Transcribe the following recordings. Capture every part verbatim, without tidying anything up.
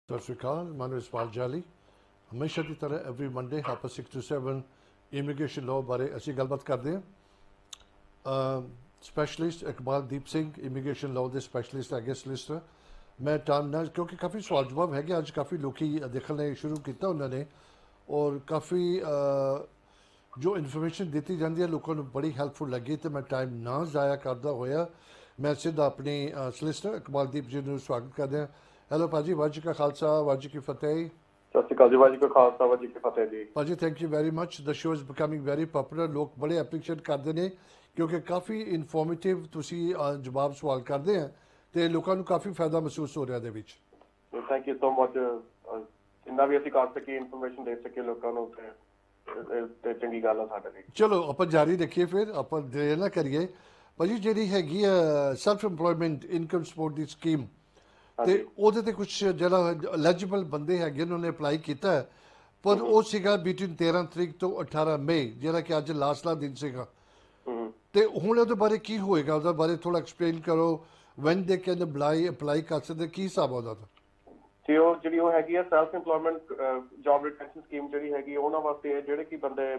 सत श्रीकाल मैं इस्पाल जाली हमेशा की तरह every Monday half six to seven immigration law बारे असी गलबात करते हैं। Specialist Iqbal Deep Singh immigration law के स्पैशलिस्ट है सलिसिटर। मैं टाइम ना क्योंकि काफ़ी सवाल जवाब है अज काफ़ी लोग देखने शुरू किया उन्होंने और काफ़ी जो इन्फॉर्मेशन दी जाती है लोगों को बड़ी हैल्पफुल लगी तो मैं टाइम ना ज़ाया करता होया मैं सीधा अपनी सलिसिटर इकबाल दीप जी को स्वागत करते हैं। हेलो भाजी, वाजी का खालसा वाजी की फतेह। सत श्री अकाल जी, वाजी का खालसा वाजी की फतेह जी। भाजी thank you very much. The show is becoming very popular, लोग बड़े एप्रीशिएट करते हैं क्योंकि काफ़ी इनफॉर्मेटिव तुसी जवाब सवाल करते हैं तो लोगों को काफ़ी फायदा महसूस हो रहा है। Thank you so much. जिन्ना भी ਅਸੀਂ ਕਰ ਸਕੀ ਇਨਫੋਰਮੇਸ਼ਨ ਦੇ ਸਕੇ ਲੋਕਾਂ ਨੂੰ ਤੇ ਚੰਗੀ ਗੱਲ ਆ ਸਾਡੇ ਲਈ। ਚਲੋ ਆਪਾਂ ਜਾਰੀ ਰੱਖੀਏ ਫਿਰ ਆਪਾਂ ਦੇਰ ਨਾ ਕਰੀਏ। ਭਾਜੀ ਜਿਹੜੀ ਹੈਗੀ ਆ ਸੈਲਫ ਇੰਪਲੋਇਮੈਂਟ ਇਨਕਮ ਸਪੋਰਟ ਦੀ ਸਕੀਮ ਤੇ ਉਹਦੇ ਤੇ ਕੁਝ ਜਿਹੜਾ ਐਲੀਜੀਬਲ ਬੰਦੇ ਹੈਗੇ ਉਹਨਾਂ ਨੇ ਅਪਲਾਈ ਕੀਤਾ ਪਰ ਉਹ ਸੀਗਾ ਬਿਟਵੀਨ ਤੇਰਾਂ ਤਰੀਕ ਤੋਂ ਅਠਾਰਾਂ ਮਈ ਜਿਹੜਾ ਕਿ ਅੱਜ ਲਾਸਟ ਲਾ ਦਿਨ ਸੀਗਾ ਤੇ ਹੁਣ ਉਹਦੇ ਬਾਰੇ ਕੀ ਹੋਏਗਾ ਉਹਦੇ ਬਾਰੇ ਥੋੜਾ ਐਕਸਪਲੇਨ ਕਰੋ। Van they can apply apply ਕਰ ਸਕਦੇ ਕੀ ਹਿਸਾਬ ਉਹਦਾ ਤੇ ਉਹ ਜਿਹੜੀ ਉਹ ਹੈਗੀ ਆ self employment job retention scheme ਜਿਹੜੀ ਹੈਗੀ ਉਹਨਾਂ ਵਾਸਤੇ ਜਿਹੜੇ ਕਿ ਬੰਦੇ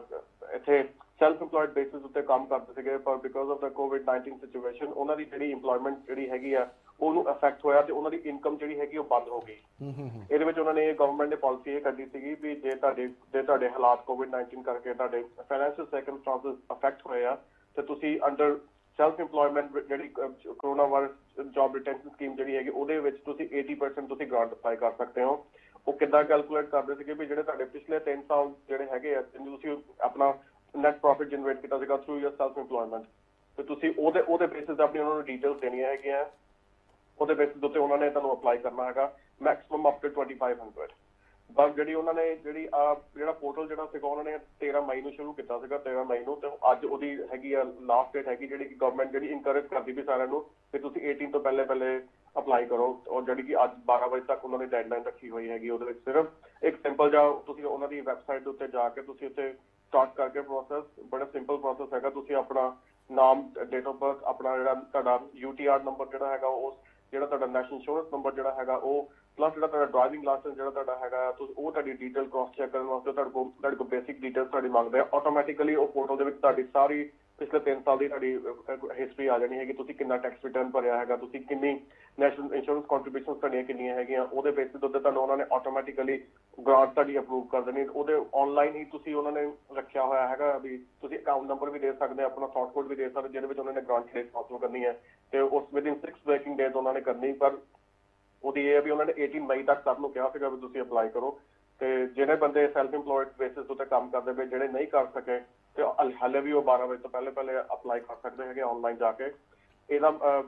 ਇੱਥੇ ਸੈਲਫ ਇੰਪਲੋਇਡ ਬੇਸਿਸ ਉੱਤੇ ਕੰਮ ਕਰਦੇ ਸੀਗੇ ਪਰ because of the covid nineteen situation ਉਹਨਾਂ ਦੀ ਜਿਹੜੀ ਇੰਪਲੋਇਮੈਂਟ ਜਿਹੜੀ ਹੈਗੀ ਆ ਉਹਨੂੰ ਅਫੈਕਟ ਹੋਇਆ ਤੇ ਉਹਨਾਂ ਦੀ ਇਨਕਮ ਜਿਹੜੀ ਹੈਗੀ ਉਹ ਬੰਦ ਹੋ ਗਈ। ਇਹਦੇ ਵਿੱਚ ਉਹਨਾਂ ਨੇ ਗਵਰਨਮੈਂਟ ਨੇ ਪਾਲਿਸੀ ਇਹ ਕੱਢੀ ਸੀਗੀ ਵੀ ਜੇ ਤੁਹਾਡੇ ਜੇ ਤੁਹਾਡੇ ਹਾਲਾਤ ਕੋਵਿਡ ਨਾਈਨਟੀਨ ਕਰਕੇ ਤੁਹਾਡੇ ਫਾਈਨੈਂਸ਼ੀਅਲ ਸਰਕਮਸਟੈਂਸਸ ਅਫੈਕਟ ਹੋਏ ਆ ਤੇ ਤੁਸੀਂ ਅੰਡਰ ਸੈਲਫ ਇੰਪਲੋਇਮੈਂਟ ਜਿਹੜੀ coronavirus job retention scheme ਜਿਹੜੀ ਹੈਗੀ ਉਹਦੇ ਵਿੱਚ ਤੁਸੀਂ eighty percent ਤੁਸੀਂ ਗ੍ਰਾਂਟ ਅਪਲਾਈ ਕਰ ਸਕਦੇ ਹੋ। ਉਹ ਕਿੱਦਾਂ ਕੈਲਕੂਲੇਟ ਕਰਦੇ ਸੀਗੇ ਵੀ ਜਿਹੜੇ ਤੁਹਾਡੇ ਪਿਛਲੇ ਤਿੰਨ ਸਾਲ ਜਿਹੜੇ ਹੈਗੇ ਆ ਤੁਸੀਂ ਆਪਣਾ ਨੈਟ ਪ੍ਰੋਫਿਟ ਜਨਰੇਟ ਕੀਤਾ ਸੀਗਾ ਥਰੂ ਯਰ ਸੈਲਫ ਇੰਪਲੋਇਮੈਂਟ ਤੇ ਤੁਸੀਂ ਉਹਦੇ ਉਹਦੇ ਬੇਸਿਸ ਤੇ ਆਪਣੀ ਉਹਨਾਂ ਨੂੰ ਡੀਟੇਲਸ ਦੇਣੀਆਂ ਹੈਗੀਆਂ। ਉਹਦੇ ਬੇਸਿਸ ਉੱਤੇ ਉਹਨਾਂ ਨੇ ਤੁਹਾਨੂੰ ਅਪਲਾਈ ਕਰਨਾ ਹੈਗਾ maximum up to twenty-five hundred। ਬਸ ਜਿਹੜੀ ਉਹਨਾਂ ਨੇ ਜਿਹੜੀ ਆ ਜਿਹੜਾ ਪੋਰਟਲ ਜਿਹੜਾ ਸੀਗਾ ਉਹਨਾਂ ਨੇ ਤੇਰਾਂ ਮਈ ਨੂੰ ਸ਼ੁਰੂ ਕੀਤਾ ਸੀਗਾ ਤੇਰਾਂ ਮਈ ਨੂੰ ਤੇ ਅੱਜ ਉਹਦੀ ਹੈਗੀ ਆ ਲਾਸਟ ਡੇਟ ਹੈਗੀ ਜਿਹੜੀ ਕਿ ਗਵਰਨਮੈਂਟ ਜਿਹੜੀ ਇਨਕਰੇਜ ਕਰਦੀ ਵੀ ਸਾਰਿਆਂ ਨੂੰ ਕਿ ਤੁਸੀਂ eighteen ਤੋਂ ਪਹਿਲੇ ਪਹਿਲੇ ਅਪਲਾਈ ਕਰੋ ਔਰ ਜਿਹੜੀ ਕਿ ਅੱਜ ਬਾਰਾਂ ਵਜੇ ਤੱਕ ਉਹਨਾਂ ਨੇ ਡੈਡਲਾਈਨ ਰੱਖੀ ਹੋਈ ਹੈਗੀ। ਉਹਦੇ ਵਿੱਚ ਸਿਰਫ ਇੱਕ ਸਿੰਪਲ ਜਿਹਾ ਤੁਸੀਂ ਉਹਨਾਂ ਦੀ ਵੈਬਸਾਈਟ ਦੇ ਉੱਤੇ ਜਾ ਕੇ ਤੁਸੀਂ ਉੱਥੇ ਸਟਾਰਟ ਕਰਕੇ ਪ੍ਰੋਸੈਸ ਬੜਾ ਸਿੰਪਲ ਪ੍ਰੋਸੈਸ ਹੈਗਾ। ਤੁਸੀਂ ਆਪਣਾ ਨਾਮ ਡੇਟ ਆਫ ਬਰਥ ਆਪਣਾ ਜਿਹੜਾ ਤੁਹਾਡਾ ਯੂ ਟੀ ਆਰ ਨੰਬਰ ਜਿਹੜਾ ਹੈਗਾ ਉਹ ਜਿਹੜਾ ਤੁਹਾਡਾ ਨੈਸ਼ਨਲ ਇੰਸ਼ੋਰੈਂਸ ਨੰਬਰ ਜਿਹੜਾ ਹੈਗਾ ਉਹ ਪਲੱਸ ਜਿਹੜਾ ਤੁਹਾਡਾ ਡਰਾਈਵਿੰਗ ਲਾਇਸੈਂਸ ਜਿਹੜਾ ਤੁਹਾਡਾ ਹੈਗਾ ਤੁਸੀਂ ਉਹ ਤੁਹਾਡੀ ਡਿਟੇਲ ਕ੍ਰੋਸ ਚੈੱਕ ਕਰਨ ਵਾਸਤੇ ਤੁਹਾਡੇ ਕੋਲ ਤੁਹਾਡੇ ਕੋਲ ਬੇਸਿਕ ਡਿਟੇਲਸ ਤੁਹਾਡੀ ਮੰਗਦੇ ਆ। ਆਟੋਮੈਟਿਕਲੀ ਉਹ ਪੋਰਟਲ ਦੇ ਵਿੱਚ ਤੁਹਾਡੀ ਸਾਰੀ ਪਿਛਲੇ ਤਿੰਨ ਸਾਲ ਦੀ ਤੁਹਾਡੀ ਹਿਸਟਰੀ ਆ ਜਾਣੀ ਹੈਗੀ। ਤੁਸੀਂ ਕਿੰਨਾ ਟੈਕਸ ਰਿਟਰਨ ਭਰਿਆ ਹੈਗਾ ਤੁਸੀਂ ਕਿੰਨੀ ਨੈਸ਼ਨਲ ਇੰਸ਼ੋਰੈਂਸ ਕੰਟਰੀਬਿਊਸ਼ਨਸ ਤੁਹਾਡੀਆਂ ਕਿੰਨੀਆਂ ਹੈਗੀਆਂ ਉਹਦੇ ਬੇਸਿਸ ਉੱਤੇ ਤੁਹਾਨੂੰ ਉਹਨਾਂ ਨੇ ਆਟੋਮੈਟਿਕਲੀ ਗ੍ਰਾਂਟ ਤੁਹਾਡੀ ਅਪਰੂਵ ਕਰ ਦੇਣੀ। ਉਹਦੇ ਆਨਲਾਈਨ ਹੀ ਤੁਸੀਂ ਉਹਨਾਂ ਨੇ ਰੱਖਿਆ ਹੋਇਆ ਹੈਗਾ ਵੀ ਤੁਸੀਂ ਅਕਾਊਂਟ ਨੰਬਰ ਵੀ ਦੇ ਸਕਦੇ ਆਪਣਾ ਸੌਰਟ ਕੋਡ ਵੀ ਦੇ ਸਕਦੇ ਜਿਹਦੇ ਵਿੱਚ ਉਹਨਾਂ ਨੇ ਗ੍ਰਾਂਟ ਕੇਸ ਪਾਸ ਕਰਨੀ ਹੈ ਤੇ ਉਸ ਵਿਦਿਨ ਸਿਕਸ ਵਰਕਿੰਗ ਡੇਜ਼ ਉਹਨਾਂ ਨੇ ਕਰਨੀ। ਪਰ ਉਹਦੀ ਇਹ ਵੀ ਉਹਨਾਂ ਨੇ eighteen ਮਈ ਤੱਕ ਸਭ ਨੂੰ ਕਿਹਾ ਸੀਗਾ ਵੀ ਤੁਸੀਂ ਅਪਲਾਈ ਕਰੋ ਤੇ ਜਿਹੜੇ ਬੰਦੇ ਸੈਲਫ ਇੰਪਲੋਇਡ ਬੇਸਿਸ ਉੱਤੇ ਕੰਮ ਕਰਦੇ ਪਏ ਜਿਹੜੇ ਨਹੀਂ ਕਰ ਸਕੇ ਤੇ ਹਾਲੇ ਵੀ ਉਹ ਬਾਰਾਂ ਵਜੇ ਤੋਂ ਪਹਿਲੇ ਪਹਿਲੇ ਅਪਲਾਈ ਕਰ ਸਕਦੇ ਹੈਗੇ ਆਨਲਾਈਨ ਜਾ ਕੇ। ਇਹਦਾ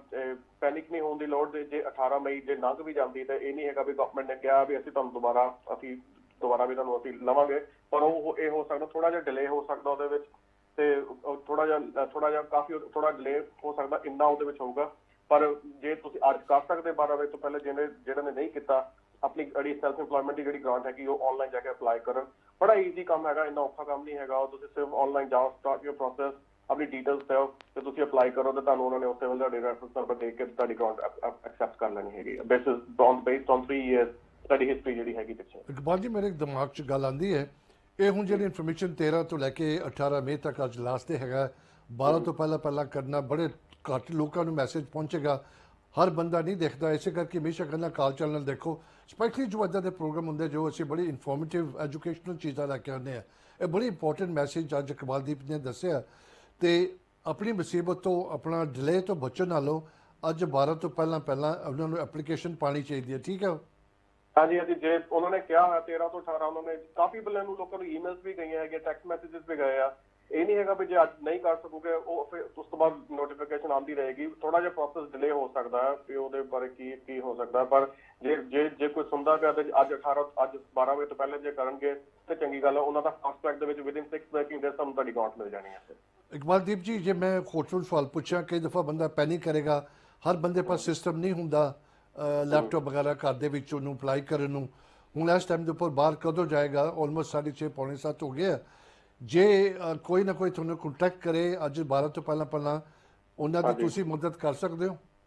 ਪੈਨਿਕ ਨਹੀਂ ਹੋਣ ਦੀ ਲੋੜ। ਜੇ ਅਠਾਰਾਂ ਮਈ ਜੇ ਲੰਘ ਵੀ ਜਾਂਦੀ ਤਾਂ ਇਹ ਨਹੀਂ ਹੈਗਾ ਵੀ ਗਵਰਨਮੈਂਟ ਨੇ ਕਿਹਾ ਵੀ ਅਸੀਂ ਤੁਹਾਨੂੰ ਦੁਬਾਰਾ ਅਸੀਂ ਦੁਬਾਰਾ ਵੀ ਤੁਹਾਨੂੰ ਅਸੀਂ ਲਵਾਂਗੇ ਪਰ ਉਹ ਇਹ ਹੋ ਸਕਦਾ ਥੋੜਾ ਜਿਹਾ ਡਿਲੇ ਹੋ ਸਕਦਾ ਉਹਦੇ ਵਿੱਚ ਤੇ ਥੋੜਾ ਜਿਹਾ ਥੋੜਾ ਜਿਹਾ ਕਾਫੀ ਥੋੜਾ ਡਿਲੇ ਹੋ ਸਕਦਾ ਇੰਨਾ ਉਹਦੇ ਵਿੱਚ ਹੋਊਗਾ। ਪਰ ਜੇ ਤੁਸੀਂ ਅੱਜ ਕਰ ਸਕਦੇ ਬਾਰਾਂ ਵਜੇ ਤੋਂ ਪਹਿਲੇ ਜਿਹਨੇ ਜਿਹੜੇ ਨੇ ਨਹੀਂ ਕੀਤਾ ਆਪਣੀ ਜਿਹੜੀ ਸੈਲਫ ਇੰਪਲੋਇਮੈਂਟ ਦੀ ਜਿਹੜੀ ਗ੍ਰਾਂਟ ਹੈਗੀ ਉਹ ਆਨਲਾਈਨ ਜਾ ਕੇ ਅਪਲਾਈ ਕਰਨ। ਬੜਾ ਈਜ਼ੀ ਕੰਮ ਹੈਗਾ, ਇੰਨਾ ਔਖਾ ਕੰਮ ਨਹੀਂ ਹੈਗਾ। ਉਹ ਤੁਸੀਂ ਸਿਰਫ ਆਨਲਾਈਨ ਜਾਓ ਸਟਾਰਟ ਯੂਰ ਪ੍ਰੋਸੈਸ ਆਪਣੀ ਡਿਟੇਲਸ ਦਿਓ ਤੇ ਤੁਸੀਂ ਅਪਲਾਈ ਕਰੋ ਤੇ ਤੁਹਾਨੂੰ ਉਹਨਾਂ ਨੇ ਉਸੇ ਵੇਲੇ ਤੁਹਾਡੀ ਰੈਫਰੈਂਸ ਨੰਬਰ ਦੇ ਕੇ ਤੁਹਾਡੀ ਗ੍ਰਾਂਟ ਐਕਸੈਪਟ ਕਰ ਲੈਣੀ ਹੈਗੀ basis on based on three years ਤੁਹਾਡੀ ਹਿਸਟਰੀ ਜਿਹੜੀ ਹੈਗੀ ਪਿੱਛੇ। ਇਕਬਾਲ ਜੀ ਮੇਰੇ ਦਿਮਾਗ 'ਚ ਗੱਲ ਆਉਂਦੀ ਹੈ ਇਹ ਹੁਣ ਜਿਹੜੀ ਇਨਫੋਰਮੇਸ਼ਨ ਤੇਰਾਂ ਤੋਂ ਲੈ ਕੇ ਅਠਾਰਾਂ ਮਈ ਤੱਕ ਅੱਜ ਲਾਸਟ ਡੇ ਹੈਗਾ ਬਾਰਾਂ ਤੋਂ ਪਹਿਲਾਂ ਪਹਿਲਾਂ ਕਰਨਾ ਬੜੇ ਘੱਟ ਲੋਕਾਂ ਨੂੰ ਮੈਸੇਜ ਪਹੁੰਚੇਗਾ। ਹਰ ਬੰਦਾ ਨਹੀਂ ਦੇਖਦਾ ਇਸੇ ਕਰਕੇ ਹਮੇਸ਼ਾ ਕਹਿੰਦਾ ਕਾਲ ਚੈਨਲ ਦੇਖੋ ਸਪੈਸ਼ਲੀ ਜੋ ਇੱਦਾਂ ਦੇ ਪ੍ਰੋਗਰਾਮ ਹੁੰਦੇ ਜੋ ਅਸੀਂ ਬੜੀ ਇਨਫੋਰਮੇਟਿਵ ਐਜੂਕੇਸ਼ਨਲ ਚੀਜ਼ਾਂ ਲੈ ਕੇ ਆਉਂਦੇ ਹਾਂ। ਇਹ ਬੜੀ ਇੰਪੋਰਟੈਂਟ ਮੈਸੇਜ ਅੱਜ ਇਕਬਾਲਦੀਪ ਨੇ ਦੱਸਿਆ ਤੇ ਆਪਣੀ ਮੁਸੀਬਤ ਤੋਂ ਆਪਣਾ ਡਿਲੇ ਤੋਂ ਬਚਣ ਨਾਲੋਂ ਅੱਜ ਬਾਰਾਂ ਤੋਂ ਪਹਿਲਾਂ ਪਹਿਲਾਂ ਉਹਨਾਂ ਨੂੰ ਐਪਲੀਕੇਸ਼ਨ ਪਾਣੀ ਚਾਹੀਦੀ ਹੈ। ਠੀਕ ਹੈ ਹਾਂਜੀ ਹਾਂਜੀ ਜੇ ਉਹਨਾਂ ਨੇ ਕਿਹਾ ਹੋਇਆ ਤੇਰਾਂ ਤੋਂ ਅਠਾਰਾਂ ਉਹਨਾਂ ਨੇ ਕਾਫੀ ਬੰਦਿਆਂ ਨੂੰ ਲੋਕਾਂ ਨੂੰ ਈਮੇਲਸ ਵੀ ਗਈਆਂ ਹੈਗੀਆਂ ਟੈਕਸਟ ਮੈਸੇਜਸ ਵੀ ਗਏ ਆ। ਇਹ ਨਹੀਂ ਹੈਗਾ ਵੀ ਜੇ ਅੱਜ ਨਹੀਂ ਕਰ ਸਕੋਗੇ ਉਹ ਫਿਰ ਉਸ ਤੋਂ ਬਾਅਦ ਨੋਟੀਫਿਕੇਸ਼ਨ ਆਉਂਦੀ ਰਹੇਗੀ। ਥੋੜਾ ਜਿਹਾ ਪ੍ਰੋਸੈਸ ਡਿਲੇ ਹੋ ਸਕਦਾ ਹੈ ਤੇ ਉਹਦੇ ਬਾਰੇ ਕੀ ਕੀ ਹੋ ਸਕਦਾ ਪਰ ਜੇ ਜੇ ਜੇ ਕੋਈ ਸੁਣਦਾ ਪਿਆ ਤੇ ਅੱਜ ਅਠਾਰਾਂ ਅੱਜ ਬਾਰਾਂ ਵਜੇ ਤੋਂ ਪਹਿਲੇ ਜੇ ਕਰਨਗੇ ਤੇ ਚੰਗੀ ਗੱਲ ਹੈ। ਉਹਨਾਂ ਦਾ ਫਾਸਟ ਟਰੈਕ ਦੇ ਵਿੱਚ ਵਿਦਿਨ ਸਿਕਸ ਵਰਕਿੰਗ ਡੇਜ਼ ਤੁਹਾਨੂੰ ਤੁਹਾਡੀ ਗ੍ਰਾਂਟ ਮਿਲ ਜਾਣੀ ਹੈ। ਇਕਬਾਲਦੀਪ ਜੀ ਜੇ ਮੈਂ ਖੋਟੂ ਸਵਾਲ ਪੁੱਛਾਂ ਕਈ ਦਫਾ ਬੰਦਾ ਪੈਨਿਕ ਕਰੇਗਾ ਹਰ ਬੰਦੇ ਪਾਸ ਸਿਸਟਮ ਨਹੀਂ ਹੁੰਦਾ ਲੈਪਟਾਪ ਵਗੈਰਾ ਘਰ ਦੇ ਵਿੱਚ ਉਹਨੂੰ ਅਪਲਾਈ ਕਰਨ ਨੂੰ। ਹੁਣ ਇਸ ਟਾਈਮ ਦੇ ਉੱਪਰ ਬਾਹਰ ਕਦੋਂ ਜਾਏਗਾ ਆਲਮੋਸਟ ਸਾਢੇ ਛੇ ਪੌਣੇ ਸੱਤ ਹੋ ਗਿਆ। ਜੇ ਕੋਈ ਨਾ ਕੋਈ ਤੁਹਾਨੂੰ ਕੰਟੈਕਟ ਕਰੇ ਅੱਜ ਬਾਰਾਂ ਤੋਂ ਪਹਿਲਾਂ ਪਹਿਲਾਂ ਉਹਨਾਂ ਦੀ ਤੁਸੀਂ ਮਦਦ ਕਰ ਸਕਦੇ ਹੋ।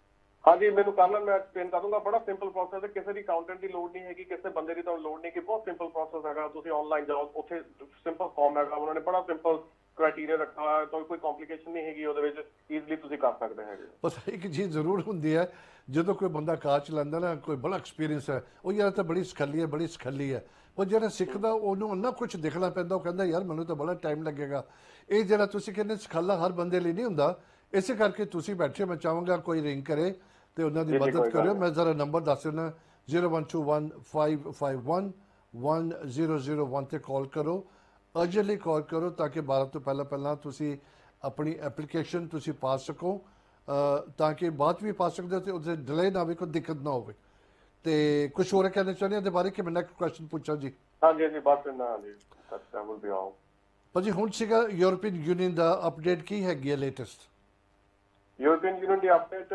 हाँ जी, मैंने कर ला, मैं एक्सप्लेन कर दूंगा। बड़ा सिंपल प्रोसेस है, किसी भी अकाउंटेंट की लोड़ नहीं हैगी, किसी बंदे की ਤੁਹਾਨੂੰ ਲੋੜ ਨਹੀਂ ਕਿ ਬਹੁਤ ਸਿੰਪਲ ਪ੍ਰੋਸੈਸ ਹੈਗਾ। ਤੁਸੀਂ ਆਨਲਾਈਨ ਜਾਓ, ਉੱਥੇ ਸਿੰਪਲ ਫਾਰਮ ਹੈਗਾ, ਉਹਨਾਂ ਨੇ ਬੜਾ ਸਿੰਪਲ ਕ੍ਰਾਈਟੇਰੀਆ ਰੱਖਾ ਹੋਇਆ, ਤਾਂ ਕੋਈ ਕੰਪਲਿਕੇਸ਼ਨ ਨਹੀਂ ਹੈਗੀ ਉਹਦੇ ਵਿੱਚ, ਈਜ਼ੀਲੀ ਤੁਸੀਂ ਕਰ ਸਕਦੇ ਹੈਗੇ। ਬਸ ਇੱਕ ਚੀਜ਼ ਜ਼ਰੂਰ ਹੁੰਦੀ ਹੈ, ਜਦੋਂ ਕੋਈ ਬੰਦਾ ਕਾਰ ਚਲਾਉਂਦਾ ਨਾ, ਕੋਈ ਬੜਾ ਐਕਸਪੀਰੀਅੰਸ ਹੈ, ਉਹ ਯਾਰ ਤਾਂ ਬੜੀ ਸਖੱਲੀ ਹੈ, ਬੜੀ ਸਖੱਲੀ ਹੈ, ਪਰ ਜਿਹੜਾ ਸਿੱਖਦਾ ਉਹਨੂੰ ਇੰਨਾ ਕੁਝ ਦੇਖਣਾ ਪੈਂਦਾ, ਉਹ ਕਹਿੰਦਾ ਯਾਰ ਮੈਨੂੰ ਤਾਂ ਬੜਾ ਟਾਈਮ ਲੱਗੇਗਾ। ਇਹ ਜਿਹੜਾ ਤੁਸੀਂ ਕਹਿੰਦੇ ਸਖਾਲਾ ਹਰ ਬੰਦੇ ਲਈ ਨਹੀਂ ਹੁੰਦਾ, ਇਸੇ ਕਰਕੇ ਤੁਸੀਂ ਬੈਠੇ, ਮੈਂ ਚਾਹਾਂਗਾ ਕੋਈ ਰਿੰਗ ਕਰੇ ਤੇ ਉਹਨਾਂ ਦੀ ਮਦਦ ਕਰਿਓ। ਮੈਂ ਜ਼ਰਾ ਨੰਬਰ ਦੱਸ ਦਿੰਦਾ, zero one two one five five one one zero zero one 'ਤੇ ਕਾਲ ਕਰੋ, ਅਰਜੈਂਟਲੀ ਕਾਲ ਕਰੋ, ਤਾਂ ਕਿ ਬਾਰਾਂ ਤੋਂ ਪਹਿਲਾਂ ਪਹਿਲਾਂ ਤੁਸੀਂ ਆਪਣੀ ਐਪਲੀਕੇਸ਼ਨ ਤੁਸੀਂ ਪਾ ਸਕੋ, ਤਾਂ ਕਿ ਬਾਅਦ ਵੀ ਪਾ ਸਕਦੇ ਹੋ ਤੇ ਉਹਦੇ ਡਿਲੇ ਨਾ ਹੋਵੇ, ਕੋਈ ਦਿੱਕਤ ਨਾ ਹੋਵੇ। ਤੇ ਕੁਝ ਹੋਰ ਕਹਿਣਾ ਚਾਹੁੰਦੇ ਇਹਦੇ ਬਾਰੇ ਕਿ ਮੈਂ ਨੈਕਸਟ ਕੁਐਸਚਨ ਪੁੱਛਾਂ ਜੀ? ਹਾਂਜੀ ਜੀ, ਬਸ ਨਾ ਜੀ, ਦੈਟ ਵਿਲ ਬੀ ਆਲ। ਭਾਜੀ ਹੁਣ ਸੀਗਾ ਯੂਰਪੀਅਨ ਯੂਨੀਅਨ ਦਾ ਅਪਡੇਟ ਕੀ ਹੈਗੀ ਹੈ ਲੇਟੈਸਟ? ਯੂਰਪੀਅਨ ਯੂਨੀਅਨ ਦੀ ਅਪਡੇਟ,